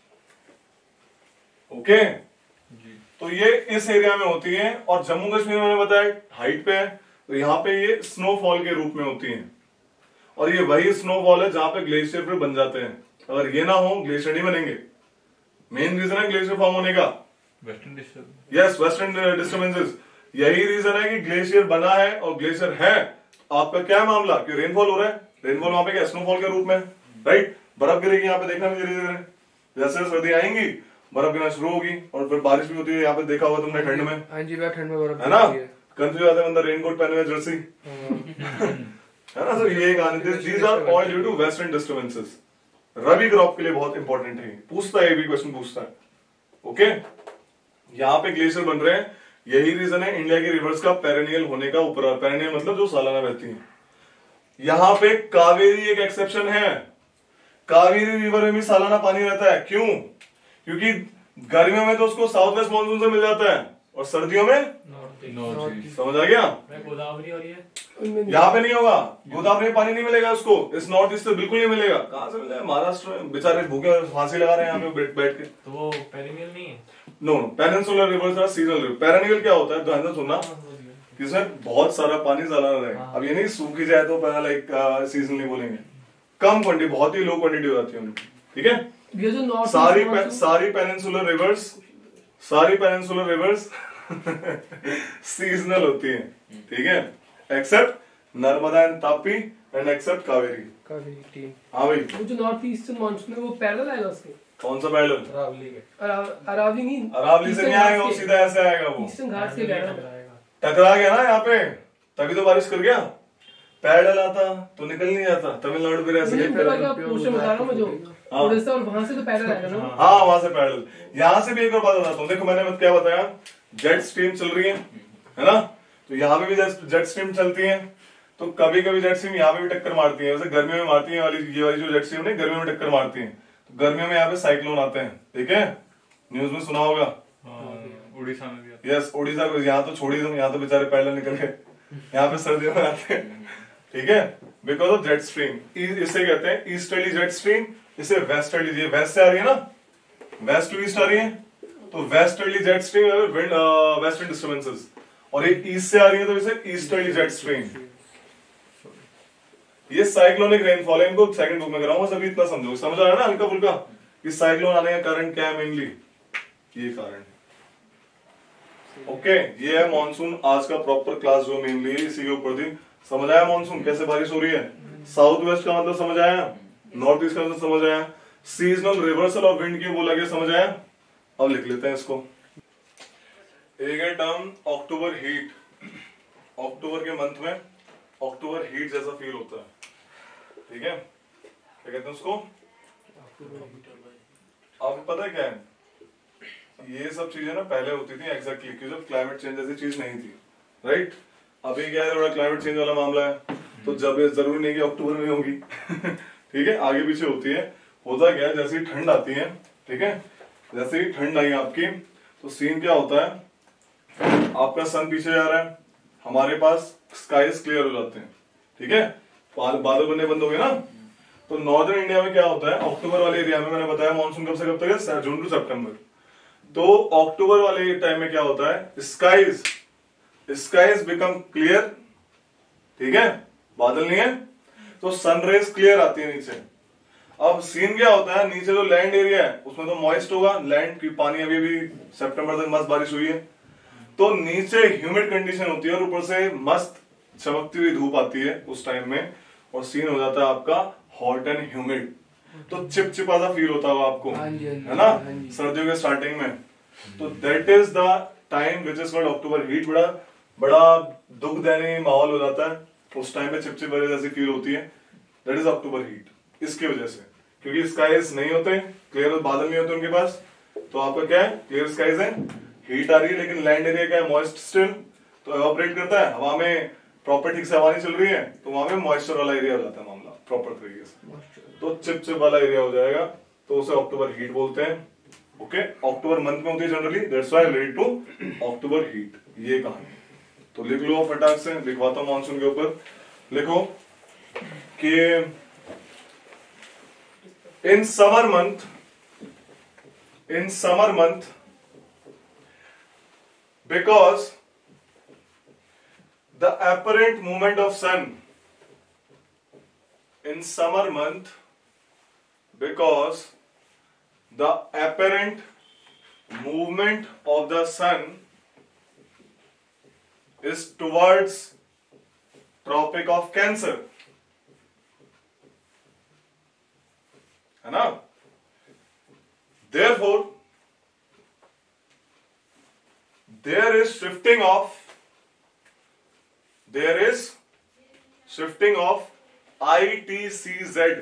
Okay, तो ये इस एरिया में होती है, और जम्मू कश्मीर में मैंने बताया हाइट पे है, तो यहां पे ये स्नोफॉल के रूप में होती है, और ये वही स्नोफॉल है जहां पे ग्लेशियर फिर बन जाते हैं। अगर ये ना हो, ग्लेशियर नहीं बनेंगे। मेन रीजन है ग्लेशियर फॉर्म होने का वेस्टर्न डिस्टर्बेंसेस। यही रीजन है कि ग्लेशियर बना है और ग्लेशियर है, आपका क्या मामला कि रेनफॉल हो रहा है, रेनफॉल वहां पे क्या स्नोफॉल के रूप में, राइट? बर्फ गिरेगी यहाँ पे, देखना भी धीरे धीरे, जैसे सर्दी आएंगी बर्फ गिरना शुरू होगी, और फिर बारिश भी होती है। यहाँ पे देखा होगा तुमने ठंड में, हाँ जी, ठंड में बर्फ है ना, कंफ्यूज आते हैं बंदा, रेनकोट पहने हुए जर्सी, है ना? तो ये कहानी, these are all due to western disturbances. Rabi crop के लिए बहुत इंपॉर्टेंट है, पूछता है, ये भी क्वेश्चन पूछता है। ओके, यहाँ पे ग्लेशियर बन रहे हैं, यही रीजन है इंडिया के रिवर्स का पेरेनियल होने का। ऊपर पेरेनियल मतलब जो सालाना बहती है। यहां पे कावेरी एक एक्सेप्शन है, कावेरी रिवर में भी सालाना पानी रहता है। क्यों? क्योंकि गर्मियों में तो उसको साउथ वेस्ट मानसून से मिल जाता है, और सर्दियों में नॉर्थ ईस्ट। समझ आ गया? गोदावरी और ये यहाँ पे नहीं होगा, गोदावरी में पानी नहीं मिलेगा उसको, इस नॉर्थ ईस्ट से बिल्कुल नहीं मिलेगा। कहां से मिलेगा? महाराष्ट्र में बेचारे भूखे फांसी लगा रहे हैं यहाँ पे बैठ के। तो वो पेरिनियल नहीं है? नो, पेनिनसुलर रिवर्स और सीजनल रिवर। पेरिनियल क्या होता है, ध्यान से सुनना, इसमें बहुत सारा पानी सालाना रहेगा। अब ये नहीं सूखी जाए तो लाइक सीजन नहीं बोलेंगे, कम क्वांटिटी, बहुत ही लो क्वांटिटी हो जाती है उनकी। ठीक है, ये जो नॉर्थ सारी पेनिनसुलर रिवर्स सीजनल होती है। ठीक है, except Narmada and Tapi and except Kaveri. हाँ भाई, वो जो नॉर्थ ईस्टर्न मानसून है वो पैरेलल आएगा उसके? कौन सा पैरेलल? अरावली नहीं, अरावली से नहीं आएगा, वो सीधा ऐसे आएगा, वो ईस्टर्न घाट से टकरा गया ना यहाँ पे, तभी तो बारिश कर गया। पैरेलल आता तो निकल नहीं जाता, तमिलनाडु भी ऐसे उड़ीसा और वहां से तो पैरेलल आएगा ना। हाँ, वहां से पैरेलल। यहाँ से भी एक और बात बताता हूँ, देखो मैंने क्या बताया, जेट स्ट्रीम चल रही है ना, तो यहाँ पे भी जेट स्ट्रीम चलती है, तो कभी कभी जेट स्ट्रीम यहाँ पे भी टक्कर मारती है। वैसे गर्मियों में मारती है ये वाली जो जेट स्ट्रीम है, गर्मियों में टक्कर मारती है, तो गर्मियों में यहाँ पे साइक्लोन आते हैं। ठीक है, न्यूज में सुना होगा, उड़ीसा में भी। यस, उड़ीसा को यहाँ तो छोड़ी दो, यहाँ तो बेचारे पैरेलल निकल गए, यहाँ पे सर्दियों में आते हैं। ठीक है, बिकॉज ऑफ जेट स्ट्रीम। इसे कहते हैं ईस्टर्ली जेट स्ट्रीम, इसे वेस्टर्ली, ये वेस्ट से आ रही है ना, वेस्ट टू ईस्ट आ रही है, तो westerly jet stream western disturbances, और एक ईस्ट से आ रही है तो इसे ईस्टर्ली जेट स्ट्रीम। ये साइक्लोनिक रेनफॉल है, इनको सेकंड बुक में कराऊंगा, सभी इतना समझो, समझ आ रहा है ना हल्का फुल्का, कि साइक्लोन आने का कारण क्या है, मेनली ये कारण है। ओके, ये है मॉनसून आज का प्रॉपर क्लास जो मेनली इसी के ऊपर थी। समझ आया मॉनसून कैसे बारिश हो रही है? साउथ वेस्ट का मतलब समझ आया, नॉर्थ ईस्ट का मतलब समझ आया, सीजनल रिवर्सल ऑफ विंड की वो लगे समझ आया। अब लिख लेते हैं इसको, एक है टर्म अक्टूबर हीट। अक्टूबर के मंथ में अक्टूबर हीट जैसा फील होता है। ठीक है, क्या कहते हैं उसको? आपको पता है क्या है? ये सब चीजें ना पहले होती थी एग्जैक्टली, क्योंकि जब क्लाइमेट चेंज जैसी चीज नहीं थी, राइट? अभी क्या है, थोड़ा क्लाइमेट चेंज वाला मामला है, तो जब जरूरी नहीं कि अक्टूबर में होगी ठीक है, आगे पीछे होती है। होता क्या है, जैसे ही ठंड आती है, ठीक है, जैसे ही ठंड आई आपकी, तो सीन क्या होता है, आपका सन पीछे जा रहा है, हमारे पास स्काईज क्लियर हो जाते हैं। ठीक है, बादल बनने बंद हो गए ना, तो नॉर्दर्न इंडिया में क्या होता है, अक्टूबर वाले एरिया में मैंने बताया मॉनसून कब से कब तक है, जून टू सितंबर। तो अक्टूबर वाले टाइम में क्या होता है, स्काईज बिकम क्लियर। ठीक है, बादल नहीं है तो सनरेज क्लियर आती है नीचे। अब सीन क्या होता है, नीचे जो लैंड एरिया है उसमें तो मॉइस्ट होगा लैंड की, पानी अभी भी सितंबर तक मस्त बारिश हुई है, तो नीचे ह्यूमिड कंडीशन होती है और ऊपर से मस्त चमकती हुई धूप आती है उस टाइम में, और सीन हो जाता है आपका हॉट एंड ह्यूमिड। तो चिपचिपा सा फील होता होगा आपको, है ना, सर्दियों के स्टार्टिंग में। तो that is the time which is called October heat. बड़ा बड़ा दुख देने माहौल हो जाता है उस टाइम पे, चिपचिपा जैसी फील होती है, दैट इज अक्टूबर हीट। इसकी वजह से, क्योंकि स्काइज नहीं होते, क्लियर बादल नहीं होते उनके पास, तो आपका क्या है, क्लियर स्काइज है, हीट आ रही है, लेकिन लैंड एरिया क्या है, मॉइस्ट स्टिल, तो एवापोरेट करता है, हवा में प्रॉपर ठीक से हवा नहीं चल रही है, तो वहां पे मॉइस्चर वाला एरिया हो जाता है मामला प्रॉपर तरीके से, तो चिपचिप वाला एरिया हो जाएगा, तो उसे अक्टूबर हीट बोलते हैं। ओके, अक्टूबर मंथ में होती है generally, that's why related to October heat, ये कहानी। तो लिख लो फटाक से, लिखवाता हूं मानसून के ऊपर, लिखो कि in summer month because the apparent movement of sun in summer month because the apparent movement of the sun is towards Tropic of Cancer, है ना, therefore there is shifting of ITCZ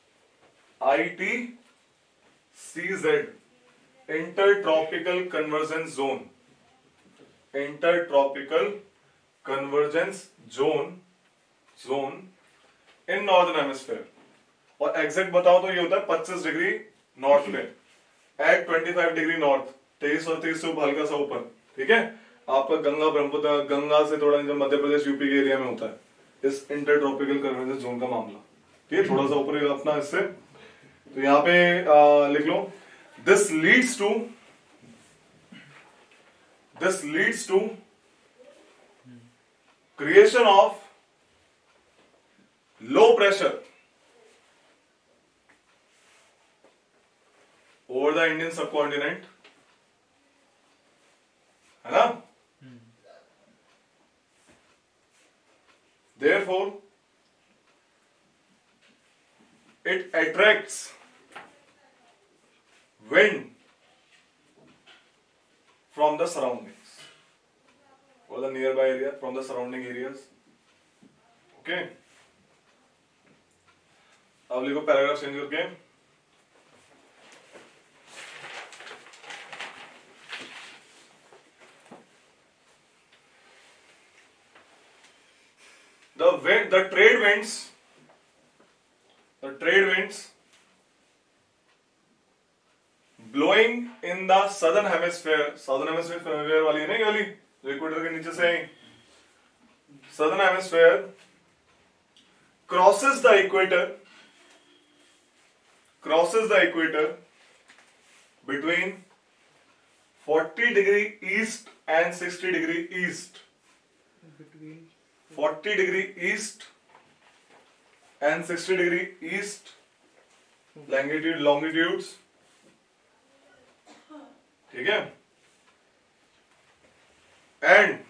intertropical convergence zone in northern hemisphere। और exact बताओ तो ये होता है 25 degree north पे at 25 degree north, 23 और 30 से हल्का सा ऊपर, ठीक है, आपका गंगा ब्रह्मपुत्र, गंगा से थोड़ा नीचे मध्य प्रदेश यूपी के एरिया में होता है इस इंटरट्रॉपिकल कन्वर्जेंस जोन का मामला, ठीक है, थोड़ा सा ऊपर अपना इससे। तो यहाँ पे लिख लो, this leads to creation of low pressure over the Indian subcontinent, है ना, therefore it attracts wind from the surroundings or the nearby area, from the surrounding areas। okay, अब लिखो पैराग्राफ चेंज करके, the trade winds blowing in the southern hemisphere वाली है ना, ये वाली जो इक्वेटर के नीचे से आई, southern hemisphere crosses the equator between 40 degree east and 60 degree east, 40 degree east and 60 degree east longitudes, ठीक है, and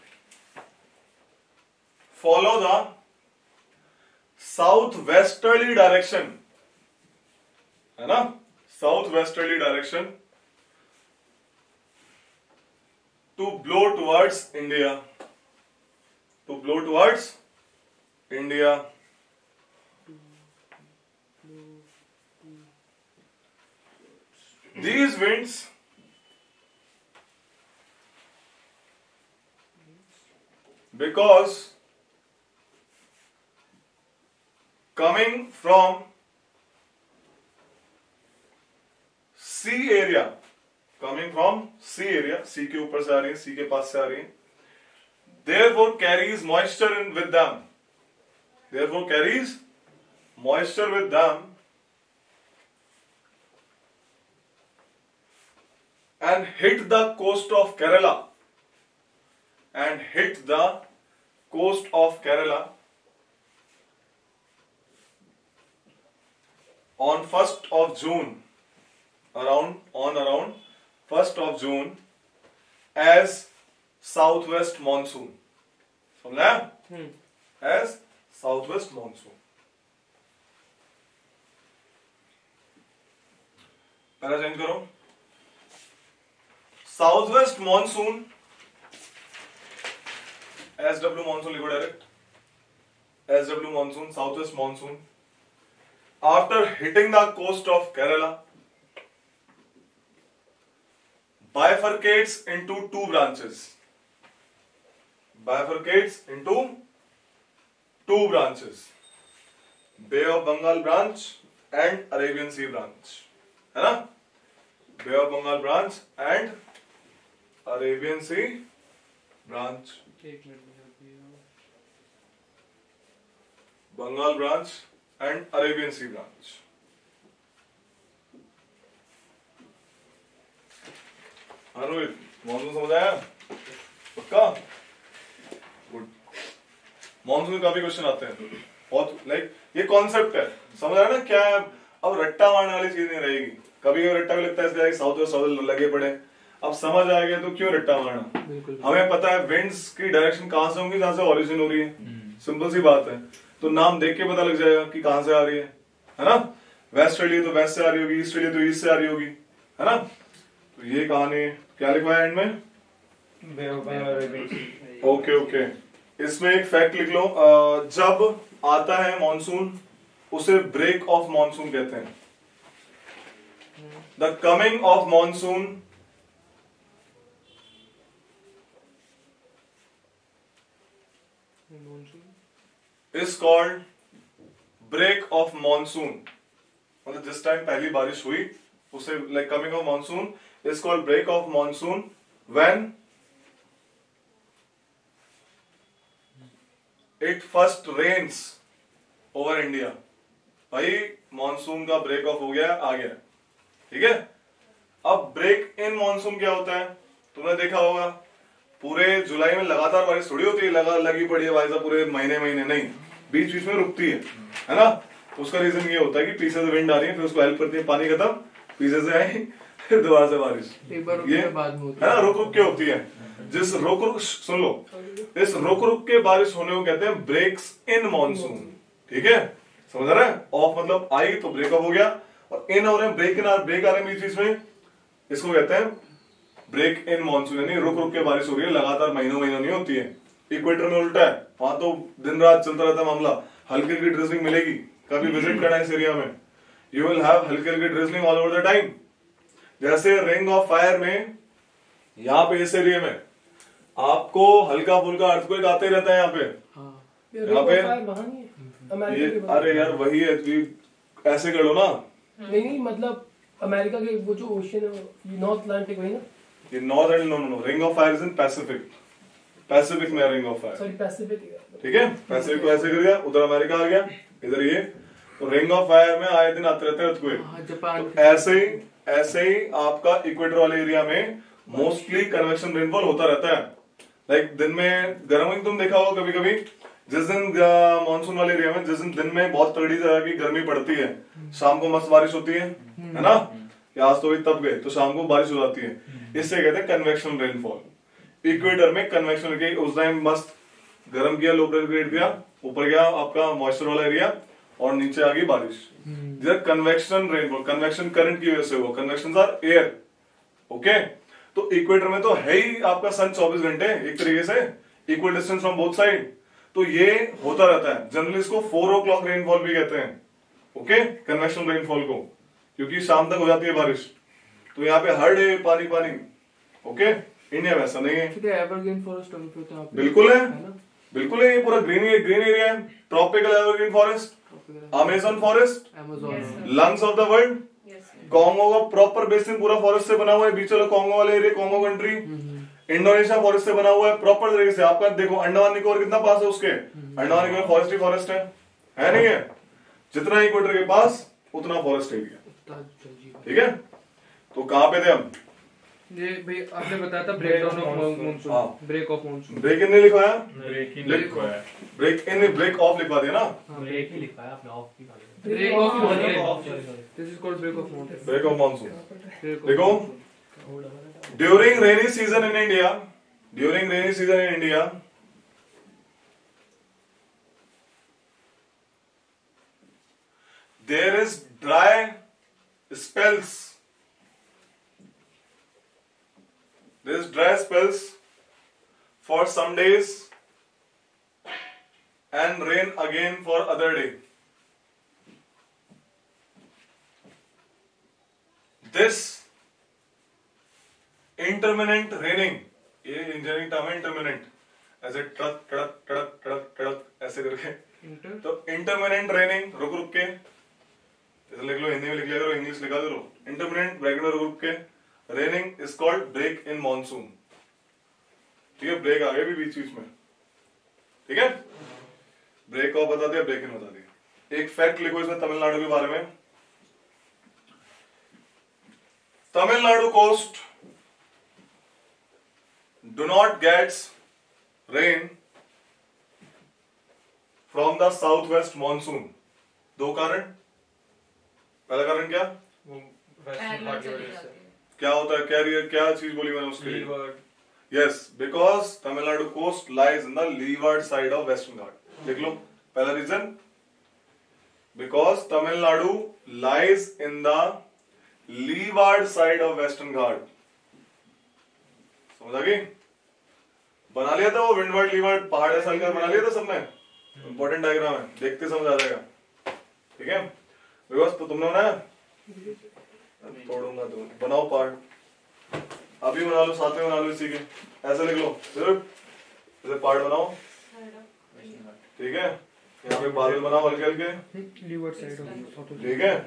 follow the southwesterly direction, है ना, southwesterly direction to blow towards India, These winds because coming from sea area, sea के ऊपर से आ रही है, sea के पास से आ रही है, therefore carries moisture with them, and hit the coast of Kerala, on 1st of June, around 1st of June as southwest monsoon. समझा? As southwest monsoon. पहला चेंज करो. Southwest monsoon, SW monsoon लिखो direct. SW monsoon, southwest monsoon. After hitting the coast of Kerala, bifurcates into two branches. Bay of Bengal branch and Arabian Sea branch. है ना? Bay of Bengal branch and Arabian Sea branch. Bengal branch and Arabian Sea branch. अनुविद monsoon समझ आया? पक्का? Good. Monsoon में काफी question आते हैं. बहुत लाइक ये कॉन्सेप्ट है, समझ आया ना क्या है? अब रट्टा मारने वाली चीज नहीं रहेगी. कभी कभी रट्टा भी लगता है इसलिए साउथ और साउथ लगे पड़े. अब समझ आ गया तो क्यों रट्टा मारना? हमें पता है विंड्स की डायरेक्शन कहां से होंगी, जहां से ओरिजिन हो रही है. सिंपल सी बात है. तो नाम देख के पता लग जाएगा कि कहां से आ रही है ना? वेस्ट रही तो वेस्ट से आ रही होगी, ईस्ट रही तो ईस्ट से आ रही होगी, है ना? तो ये कहानी क्या लिखा है एंड में? ओके. इसमें एक फैक्ट लिख लो. जब आता है मॉनसून उसे ब्रेक ऑफ मॉनसून कहते हैं. The coming of monsoon is called break of monsoon. मतलब जिस टाइम पहली बारिश हुई उसे like coming of monsoon is called break of monsoon when it first rains over India. भाई मॉनसून का ब्रेक ऑफ हो गया, आ गया. ठीक है. अब ब्रेक इन मॉनसून क्या होता है? तुमने देखा होगा पूरे जुलाई में लगातार बारिश थोड़ी होती है, लगी पड़ी है भाई साहब पूरे महीने नहीं, बीच बीच में रुकती है ना? उसका रीजन ये होता है कि पीछे से विंड आ रही है, फिर उसको हेल्प करती है, पानी खत्म, पीछे से आई, फिर दोबारा से बारिश. ये है ना, रुक रुक के होती है. जिस रुक सुन लो, इस रुक के बारिश होने को कहते हैं ब्रेक्स इन मॉनसून. ठीक है, समझ रहा है? ऑफ मतलब आई तो ब्रेकअप हो गया, और इन हो रहे हैं ब्रेक आ रहे हैं बीच में, इसको कहते हैं ब्रेक इन मॉनसून. यानी रुक के बारिश हो रही है, लगातार महीनों नहीं होती है. इक्वेटर में उल्टा है, वहां तो दिन रात चलता रहता है मामला. हल्की हल्की ड्रिजलिंग मिलेगी. कभी विजिट करना इस एरिया में, यू विल हैव हल्की हल्की drizzling all over the time. जैसे रिंग ऑफ फायर में यहाँ पे इस एरिया में आपको हल्का फुल्का अर्थक्वेक आते रहता है. यहाँ पे यहाँ पे ये अरे यार वही है, ऐसे कर लो ना. नहीं मतलब अमेरिका के वो जो ओशन है नॉर्थ अटलांटिक वही ना. ये north and no ring of fire is in Pacific में ring of fire. Sorry Pacific. ठीक है, पैसिफिक को ऐसे कर दिया, उधर अमेरिका आ गया, इधर ये. तो रिंग ऑफ फायर में आए दिन आते रहते हैं अर्थक्वेक. जापान ऐसे ही आपका इक्वेटर वाले एरिया में मोस्टली कन्वेक्शन रेनफॉल होता रहता है. लाइक दिन में गर्मी तुम देखा होगा कभी कभी, जिस दिन मानसून वाले एरिया में जिस दिन में बहुत तगड़ी तरह की गर्मी पड़ती है, शाम को मस्त बारिश होती है ना? कि आज तो तब गए तो शाम को बारिश हो जाती है. इससे कहते हैं कन्वेक्शन रेनफॉल. इक्वेटर में कन्वेक्शन के उस टाइम मस्त गर्म किया, लो प्रेशर क्रिएट किया, ऊपर गया आपका मॉइस्चर वाला एरिया, और नीचे आ गई बारिश. कन्वेक्शन रेनफॉल, कन्वेक्शन करंट की वजह से हुआ. Convection are air. ओके, तो इक्वेटर में तो है ही आपका सन 24 घंटे एक तरीके से, equal distance from both side. तो ये होता रहता है. जनरली इसको 4 o'clock रेनफॉल भी कहते हैं. ओके, कन्वेक्शन रेनफॉल को, क्योंकि शाम तक हो जाती है बारिश. तो यहाँ पे हर डे पानी. ओके, इंडिया में ऐसा नहीं है. एवरग्रीन फॉरेस्ट बिल्कुल है, बिल्कुल है. ये पूरा ग्रीन एरिया है. Tropical evergreen forest, Amazon forest, lungs of the world. Congo का प्रॉपर बेसिन पूरा फॉरेस्ट से बना हुआ है. बीच वाला कॉन्गो वाले area, Congo country, Indonesia forest से बना हुआ है प्रॉपर तरीके से. आपका देखो अंडमान निकोबार कितना पास है उसके, अंडमान निकोबार फॉरेस्ट ही फॉरेस्ट है नहीं है? जितना इक्वेटर के पास उतना फॉरेस्ट एरिया. ठीक है, तो कहां पे थे हम? ये भाई आपने बताया था ब्रेक डाउन ऑफ हाँ। Monsoon, break of monsoon. Break in नहीं लिखवाया, ब्रेक इन लिखवाया है। ब्रेक इन ब्रेक ऑफ लिखवा दिया ना। ब्रेक ही लिखा है आपने, ऑफ की बात है। Break off off, monsoon, this is called break of monsoon. Break of monsoon. Break of देखो, monsoon. During rainy season in India, during rainy season in India, there is dry spells. There is dry spells for some days and rain again for other day. This intermittent raining, ये engineering term है intermittent, ऐसे टड़क टड़क टड़क टड़क टड़क ऐसे करके, inter तो इंटरमिनेंट raining रुक रुक के, जैसे लिख लो, हिंदी में लिख लिया करो, इंग्लिश लिखा करो, इंटरमिनेंट ब्रैकेट में रुक रुक के raining is called break in monsoon. ठीक है, ब्रेक आ गए भी बीच बीच में, ठीक है। ब्रेक ऑफ बता दिया, ब्रेक इन बता दिया। एक फैक्ट लिखो इसमें तमिलनाडु के बारे में। Tamil Nadu coast do not gets rain from the south west monsoon. दो कारण। पहला कारण क्या, वो वेस्टर्न घाट की वजह से। क्या होता है, क्या चीज बोली मैंने उसके लिए? Yes, because Tamil Nadu coast lies in the leeward side of western Ghat. देख लो, पहला reason, because Tamil Nadu lies in the leeward side of western Ghat. समझ आ गई? बना लिया था वो विंडवर्ड लीवर्ड पहाड़ ऐसा बना लिया था सबने, इंपॉर्टेंट डायग्राम है, देखते समझ आ जाएगा, ठीक है। बिकॉज तो तुमने बनाया, तोड़ूंगा तुम, बनाओ पार्ट, अभी बना लो, साथ में बना लो इसी के, ऐसे लिख लो, सिर्फ ऐसे पार्ट बनाओ, ठीक है। यहाँ पे बादल बनाओ हल्के हल्के, लीवर्ड साइड ऑफ, ठीक है।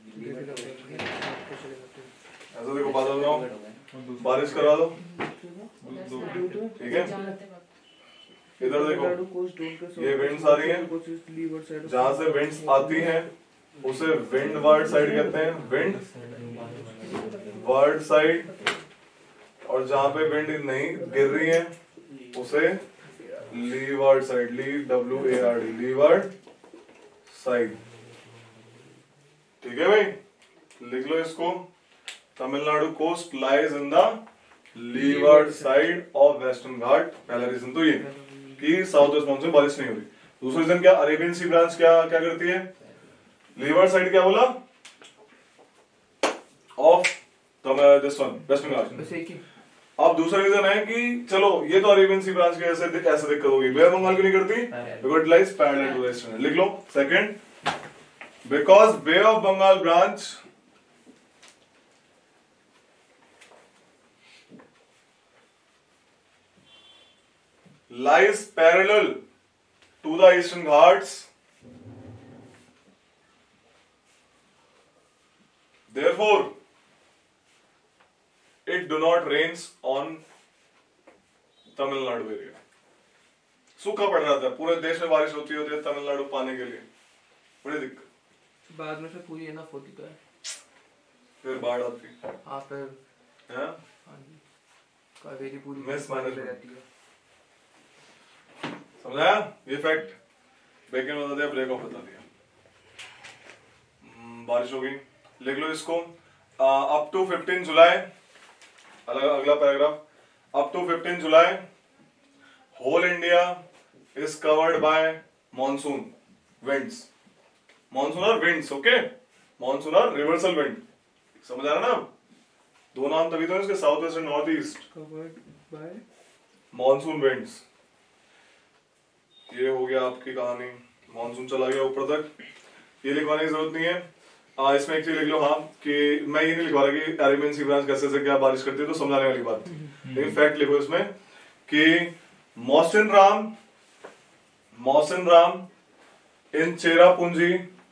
ऐसे देखो, बादल बनाओ, बारिश करवा दो, ठीक है। इधर देखो, ये विंड्स आ रही हैं, जहां से विंड्स आती हैं उसे विंड वर्ड साइड कहते हैं, विंड वर्ड साइड। और जहां पे विंड नहीं गिर रही है उसे leeward side, LEEWARD, leeward side, ठीक है भाई। लिख लो इसको, Tamil Nadu coast lies in the leeward side of western Ghat. पहला रीजन तो ये कि साउथ वेस्ट मॉनसून बारिश नहीं हो रही। दूसरा रीजन क्या, अरेबियन सी ब्रांच क्या करती है, लीवर्ड साइड क्या बोला, of this one western Ghat. अब दूसरा रीजन है कि चलो ये तो अरेबियन सी ब्रांच के ऐसे दिक्कत होगी, बे ऑफ बंगाल क्यों नहीं करती, because it lies parallel to the eastern. लिख लो second, because Bay of Bengal branch lies parallel to the eastern ghats, therefore it do not rains on Tamil Nadu area. सूखा पड़ रहा था, पूरे देश में बारिश होती है तमिलनाडु पाने के लिए, बड़ी दिक्कत। बाद में से पूरी एनफ होती तो है, फिर बाढ़ आती हाँ फिर है, हाँ जी, कावेरी पूरी मिस पानी मैनेजमेंट। में रहती है। समझाया ये फैक्ट, ब्रेक इन बता दिया, ब्रेक ऑफ बता दिया। बारिश हो गई, लिख लो इसको, अप टू 15 जुलाई, अगला paragraph, up to 15 July whole India is covered by monsoon winds. Monsoon और विंड्स, ओके, मॉनसून और रिवर्सल विंड, समझ आ रहा ना? दो नाम तभी तो इसके, south west and north east, covered by monsoon winds. ये हो गया आपकी कहानी, मॉनसून चला गया ऊपर तक, ये लिखवाने की जरूरत नहीं है। इसमें एक चीज लिख लो, हाँ, कि मैं ये नहीं लिखवा रहा कि अरेबियन सी ब्रांच कैसे से क्या बारिश करती है, तो समझाने वाली बात, लेकिन फैक्ट लिखो इसमें कि मौसिन राम इन चेरापूंजी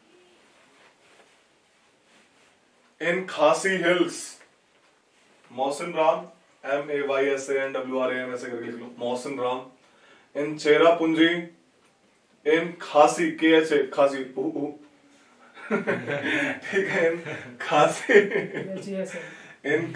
इन खासी हिल्स, मौसिन राम MAYSANWRAM ऐसे करके लिख लो, मौसिन राम इन चेरापूंजी इन खासी, KHA खासी, ठीक है, इन Khasi in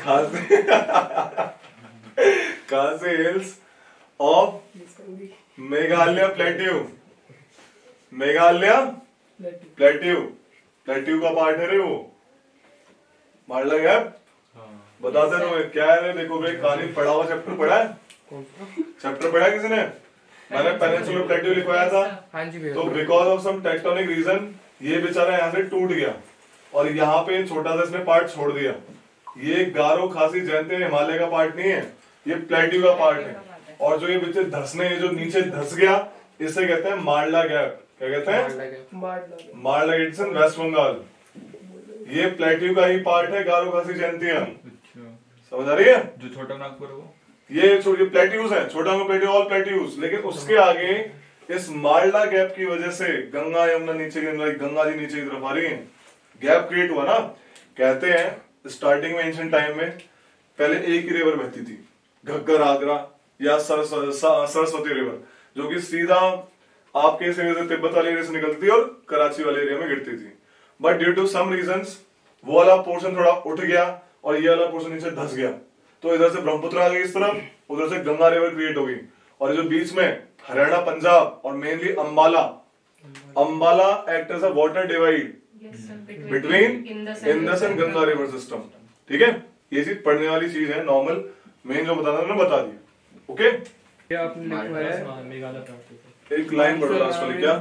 Khasi hills of Meghalaya plateau. Meghalaya plateau, plateau का पार्ट है रे वो, मारला गैप। बताते तुम्हें क्या है। देखो भाई कहानी पढ़ा हुआ चैप्टर पढ़ा है, चैप्टर पढ़ा किसी ने? मैंने पेनिनसुलर प्लेट्यू लिखवाया था। हाँ जी भैया। तो because of some tectonic reason ये बेचारा यहाँ से टूट गया और यहाँ पे छोटा सा इसने पार्ट छोड़ दिया। ये गारो खासी जयंती हिमालय का पार्ट नहीं है, ये प्लेट्यू का पार्ट है। और जो ये बीच धसने, जो नीचे धस गया, इसे कहते हैं मारला गैप। क्या कहते हैं? मारला गैप इन वेस्ट बंगाल। ये प्लेट्यू का ही पार्ट है गारो खासी जयंतिया। समझ आ रही है? जो छोटा नागपुर है वो ये प्लेट्यूज है, छोटा नागपुर प्लेट्यू, ऑल प्लेट्यूज। लेकिन उसके आगे इस मारला गैप की वजह से गंगा यमुना नीचे, गंगा जी नीचे की तरफ आ रही है, गैप क्रिएट हुआ ना। कहते हैं स्टार्टिंग में एंशिएंट टाइम में पहले एक ही रिवर बहती थी, घग्गर आगरा या सरस्वती रिवर, जो कि सीधा आपके इस एरिया से तिब्बत वाले एरिया से निकलती थी और कराची वाले एरिया में गिरती थी। But due to some reasons वो वाला पोर्शन थोड़ा उठ गया और ये वाला पोर्शन नीचे धस गया। तो इधर से ब्रह्मपुत्र आ गई इस तरफ, उधर से गंगा रिवर क्रिएट हो गई। और जो बीच में हरियाणा, पंजाब और mainly Ambala act as a water divide between Indus and Ganga river system. ठीक है, ये चीज पढ़ने वाली चीज है, नॉर्मल मेन जो बताना मैंने बता दिया। ओके, क्या आपने लिखा है? एक लाइन पढ़ो लास्ट वाली। क्या?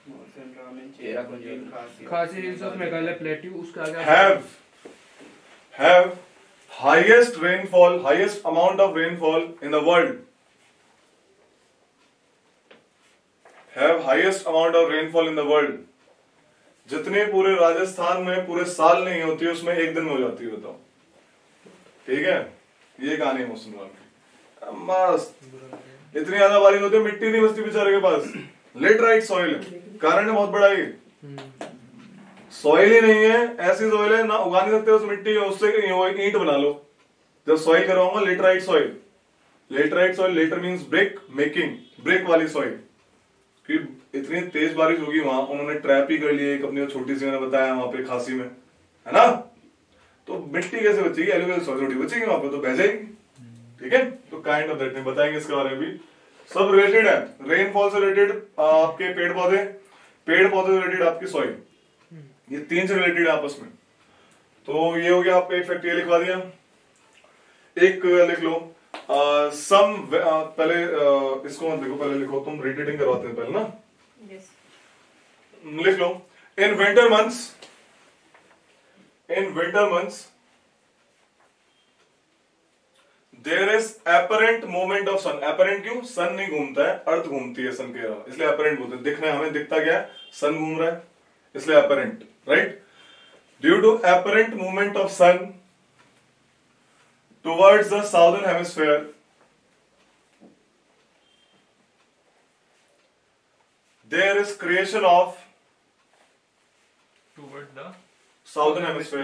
खासी हिल्स ऑफ मेघालय प्लेट्यू, उसका आगे have highest rainfall, highest amount of rainfall in the world, have highest amount of rainfall in the world। जितने पूरे राजस्थान में पूरे साल नहीं होती उसमें एक दिन में हो जाती है, बताओ। ठीक है, ये कहानी है मौसम की मस्त। इतनी ज्यादा बारिश होती है, मिट्टी नहीं बचती बेचारे के पास। लेटराइट सॉइल है, कारण है बहुत बड़ा। ये सॉइल ही नहीं है, ऐसी सॉइल है ना उगा नहीं सकते उस मिट्टी, उससे ईंट बना लो। जब सॉइल करवाऊंगा laterite soil, laterite soil, later means brick making, brick वाली सॉइल। फिर इतनी तेज बारिश होगी वहां, उन्होंने ट्रैप ही कर लिया एक अपनी छोटी सी, मैंने बताया वहां पे खासी में, है ना। तो मिट्टी कैसे बचेगी? एलुवियल सॉइल थोड़ी बचेगी वहां पे, तो बह जाएगी। ठीक है, तो काइंड ऑफ दैट में बताएंगे इसके बारे में भी। सब रिलेटेड है, रेनफॉल से रिलेटेड आपके पेड़ पौधे, पेड़ पौधे से रिलेटेड आपकी सॉइल, ये तीन से रिलेटेड है आपस में। तो ये हो गया आपका एक फैक्ट, ये लिखवा दिया। एक लिख लो सम, पहले इसको मत लिखो, पहले लिखो तुम, रीडिंग करवाते हैं पहले ना। yes. लिख लो, in winter months there is apparent movement of sun. Apparent क्यों? सन नहीं घूमता है, अर्थ घूमती है सन के अलावा, इसलिए एपरेंट बोलते हैं। दिखने हमें दिखता क्या है? सन घूम रहा है, इसलिए apparent, right. Due to apparent movement of sun towards the southern hemisphere, there is creation of towards the southern hemisphere,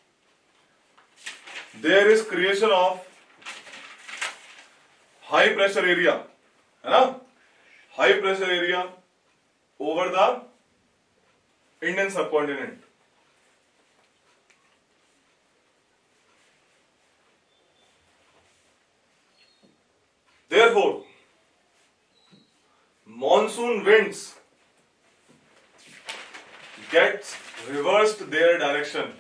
there is creation of high pressure area, है ना, high pressure area over the Indian subcontinent। Therefore monsoon winds gets reversed their direction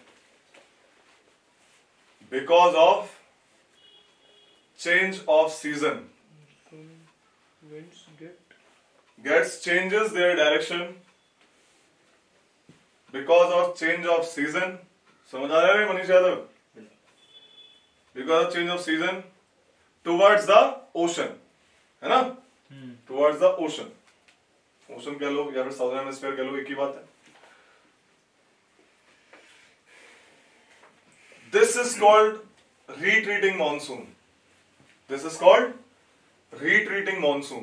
because of change of season, winds gets changes their direction because of change of season। समझ आ रहा है Manish Yadav? because of change of season towards the ocean, है ना, towards the ocean, ocean कह लो या फिर southern hemisphere कह लो, एक ही बात है। This is called retreating monsoon. This is called retreating monsoon,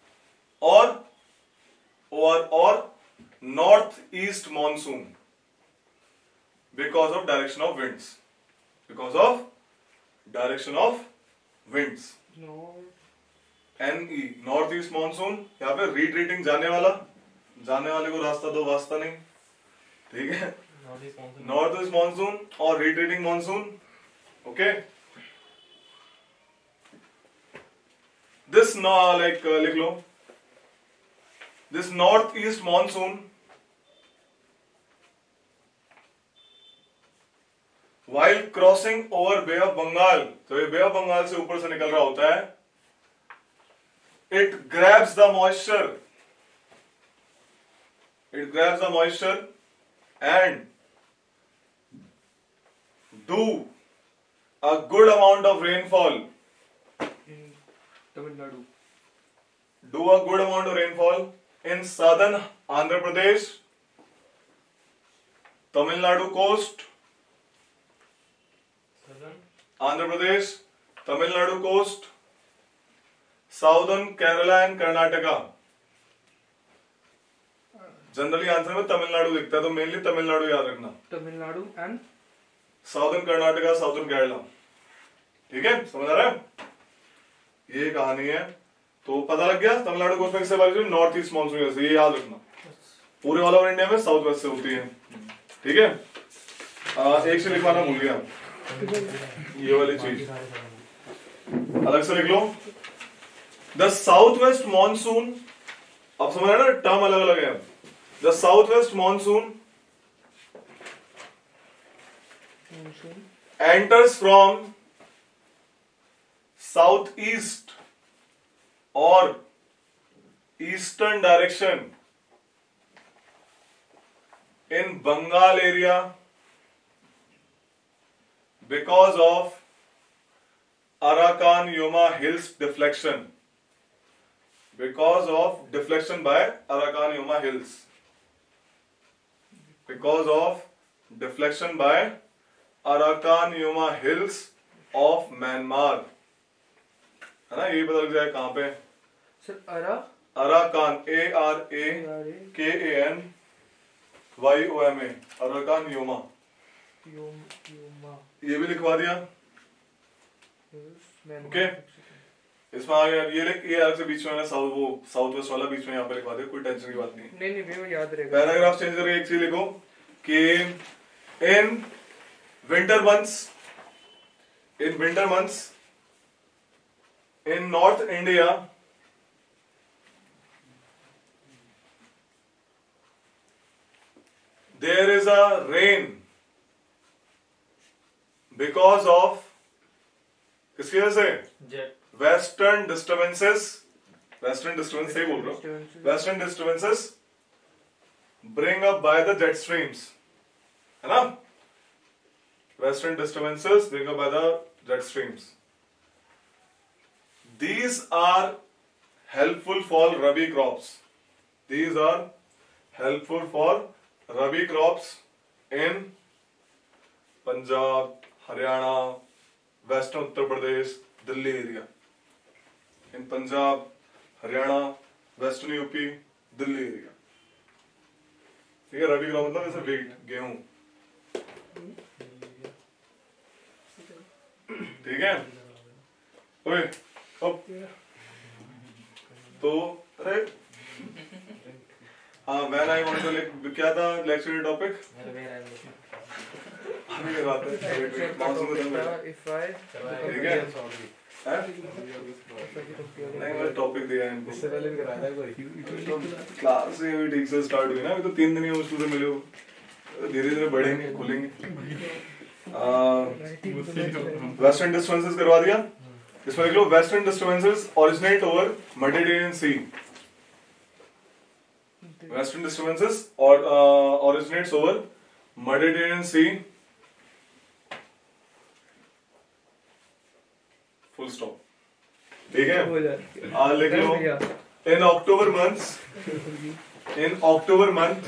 or northeast monsoon, because of direction of winds. Because of direction of winds. NE, northeast monsoon। यहाँ पे retreating जाने वाले को रास्ता दो, वास्ता नहीं, ठीक है। नॉर्थ ईस्ट मानसून और रिट्रीटिंग मानसून Okay. This लिख लो. This northeast monsoon while crossing over Bay of Bengal, तो ये Bay of Bengal से ऊपर से निकल रहा होता है. It grabs the moisture. It grabs the moisture and do a good amount of rainfall. In Tamil Nadu. Do a good amount of rainfall in southern Andhra Pradesh, Tamil Nadu coast, Andhra Pradesh, Tamil Nadu coast, southern Kerala and Karnataka. Generally answer में तमिलनाडु दिखता है तो mainly Tamil Nadu याद रखना. Tamil Nadu and southern Karnataka, southern Kerala. ठीक है, समझ आ रहा है? ये कहानी है. तो पता लग गया तमिलनाडु कोस्ट में किससे बारिश हुई? नॉर्थ ईस्ट मानसून से. ये याद रखना. पूरे ऑल ओवर इंडिया में साउथ वेस्ट से होती है. ठीक है. एक से लिखवाना भूल गया, ये वाली चीज अलग से लिख लो. द साउथ वेस्ट मानसून, अब समझ रहे ना, टर्म अलग अलग है. The south west monsoon enters from southeast or eastern direction in Bengal area because of Arakan-Yuma Hills deflection. Because of deflection by Arakan-Yuma Hills. Because of deflection by Arakan-Yuma Hills of Myanmar. है ना, ये पता लग जाए कहां पे. Sir Arakan, ARAKANYOMA, Arakan Yoma. ये भी लिखवा दिया. ओके. इसमें आ गया ये अलग से बीच में ना, साउथ वेस्ट वाला बीच में यहाँ पे लिखवा दे. कोई टेंशन की बात नहीं. नहीं वो याद रहेगा. पैराग्राफ चेंज करके एक चीज लिखो कि इन winter months in North India, there is a rain because of किसकी वजह से? Western disturbances से बोल रहा हूँ. Western disturbances bring up by the jet streams, है ना? Western disturbances bring up by the jet streams. These are helpful for Rabi crops. These are helpful for Rabi crops in Punjab, Haryana, Western Uttar Pradesh, Delhi area. In Punjab, Haryana, Western UP, Delhi area. ठीक है, रबी crop मतलब जैसे wheat, गेहूं. ठीक है. ओए अब तो अरे हाँ, व्हेन आई वांट टू क्या था लेक्चर टॉपिक? अभी बात है मानसून का. ठीक है. नहीं, मैं टॉपिक दिया है इनको. इससे पहले भी कराया था कोई क्लास से भी ठीक से स्टार्ट हुई ना. अभी तो 3 दिन ही मुश्किल से मिले हो. धीरे धीरे बढ़ेंगे, खुलेंगे. वेस्टर्न डिस्टर्बेंसेस करवा दिया. इसमें लिख लो western disturbances originate over Mediterranean sea. Western disturbances originates over Mediterranean Sea. Full stop. ठीक है. लिख लो in October month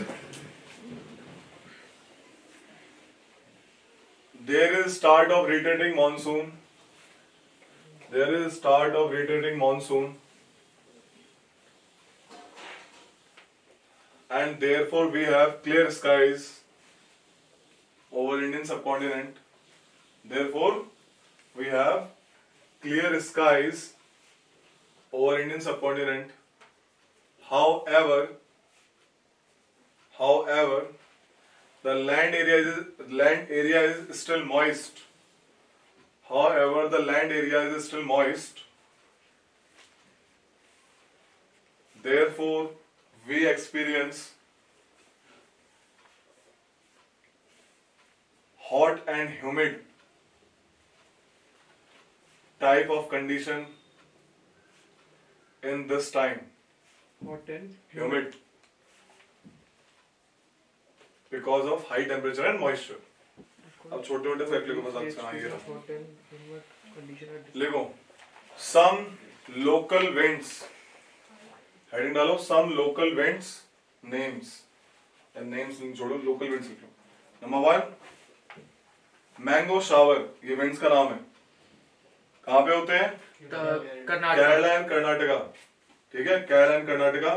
there is start of retreating monsoon. And therefore we have clear skies over Indian subcontinent. Therefore we have clear skies over Indian subcontinent. However, the land area is still moist. however the land area is still moist, therefore we experience hot and humid type of condition in this time. Hot and Humid, because of high temperature and moisture. अब छोटे छोटे fact लिखो बस हाँ ये रहा hot and humid condition at लिखो some local winds, heading डालो some local winds names, and names छोड़ो local winds लिखो. नंबर 1 मैंगो शावर, ये winds का नाम है. कहाँ पे होते हैं? कर्नाटक. केरला एंड कर्नाटका. ठीक है, केरला एंड कर्नाटका.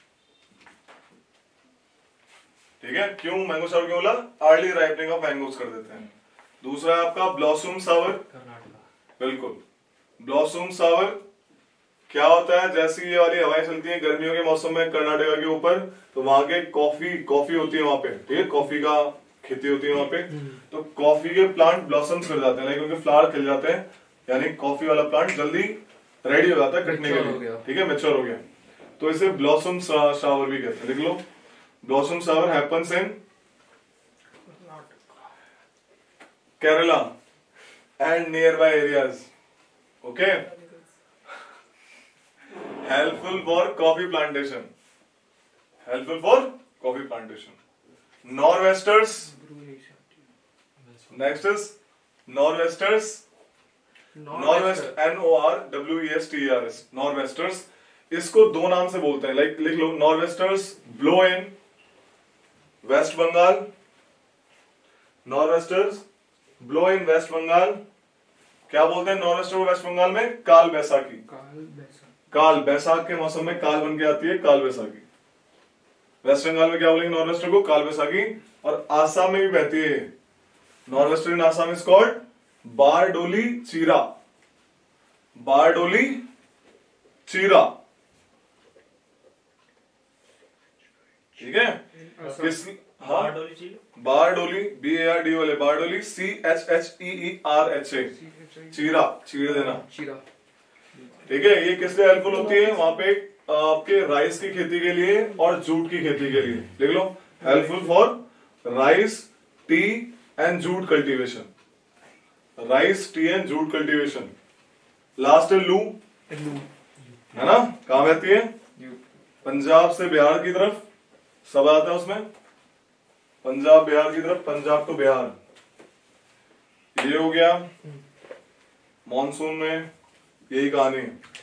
ठीक है, क्यों मैंगो शावर क्यों बोला? अर्ली राइपनिंग ऑफ मैंगोज कर देते हैं. दूसरा है आपका ब्लॉसम सावर. बिल्कुल, ब्लॉसम सावर क्या होता है? जैसी ये वाली हवाएं चलती हैं गर्मियों के मौसम में कर्नाटका के ऊपर, तो वहां के कॉफी होती है वहां पे. ठीक है, कॉफी का खेती होती है वहां पे, तो कॉफी के प्लांट ब्लॉसम्स कर जाते हैं, लाइक उनके फ्लावर खिल जाते हैं, यानी कॉफी वाला प्लांट जल्दी रेडी हो जाता है कटने के लिए. ठीक है, मैच्योर हो गया, तो इसे ब्लॉसम शावर भी कहते हैं. देख लो, blossom shower happens in Kerala and nearby areas. Okay, helpful for coffee plantation. Helpful for coffee plantation. Norwesters, next is norwesters. Norwest NORWESTERS, norwesters. इसको दो नाम से बोलते हैं, लाइक लिख लो, norwesters blow in West Bengal. Norwesters blow in West Bengal. क्या बोलते हैं नॉर्वेस्टर को वेस्ट बंगाल में? काल बैसाखी. काल बैसाख के मौसम में काल बन के आती है, काल बैसाखी. वेस्ट बंगाल में क्या बोलेंगे नॉर्वेस्टर को? काल बैसाखी. और आसाम में भी बहती है. Norwester in Assam is called Bardoli Chheerha. Bardoli चीरा. ठीक है, किस हाँ बारडोली BARD वाले बारडोली CHHEERHA चीरा. चीरे देना. ठीक है, ये किस लिए हेल्पफुल होती है? वहां पे आपके राइस की खेती के लिए और जूट की खेती के लिए. देख लो, helpful for rice, tea and jute cultivation. Rice, tea and jute cultivation. Last है लू, है ना? कहां बहती है? पंजाब से बिहार की तरफ सब आता है उसमें. पंजाब बिहार की तरफ, पंजाब टू बिहार. ये हो गया मॉनसून में, यही कहानी है.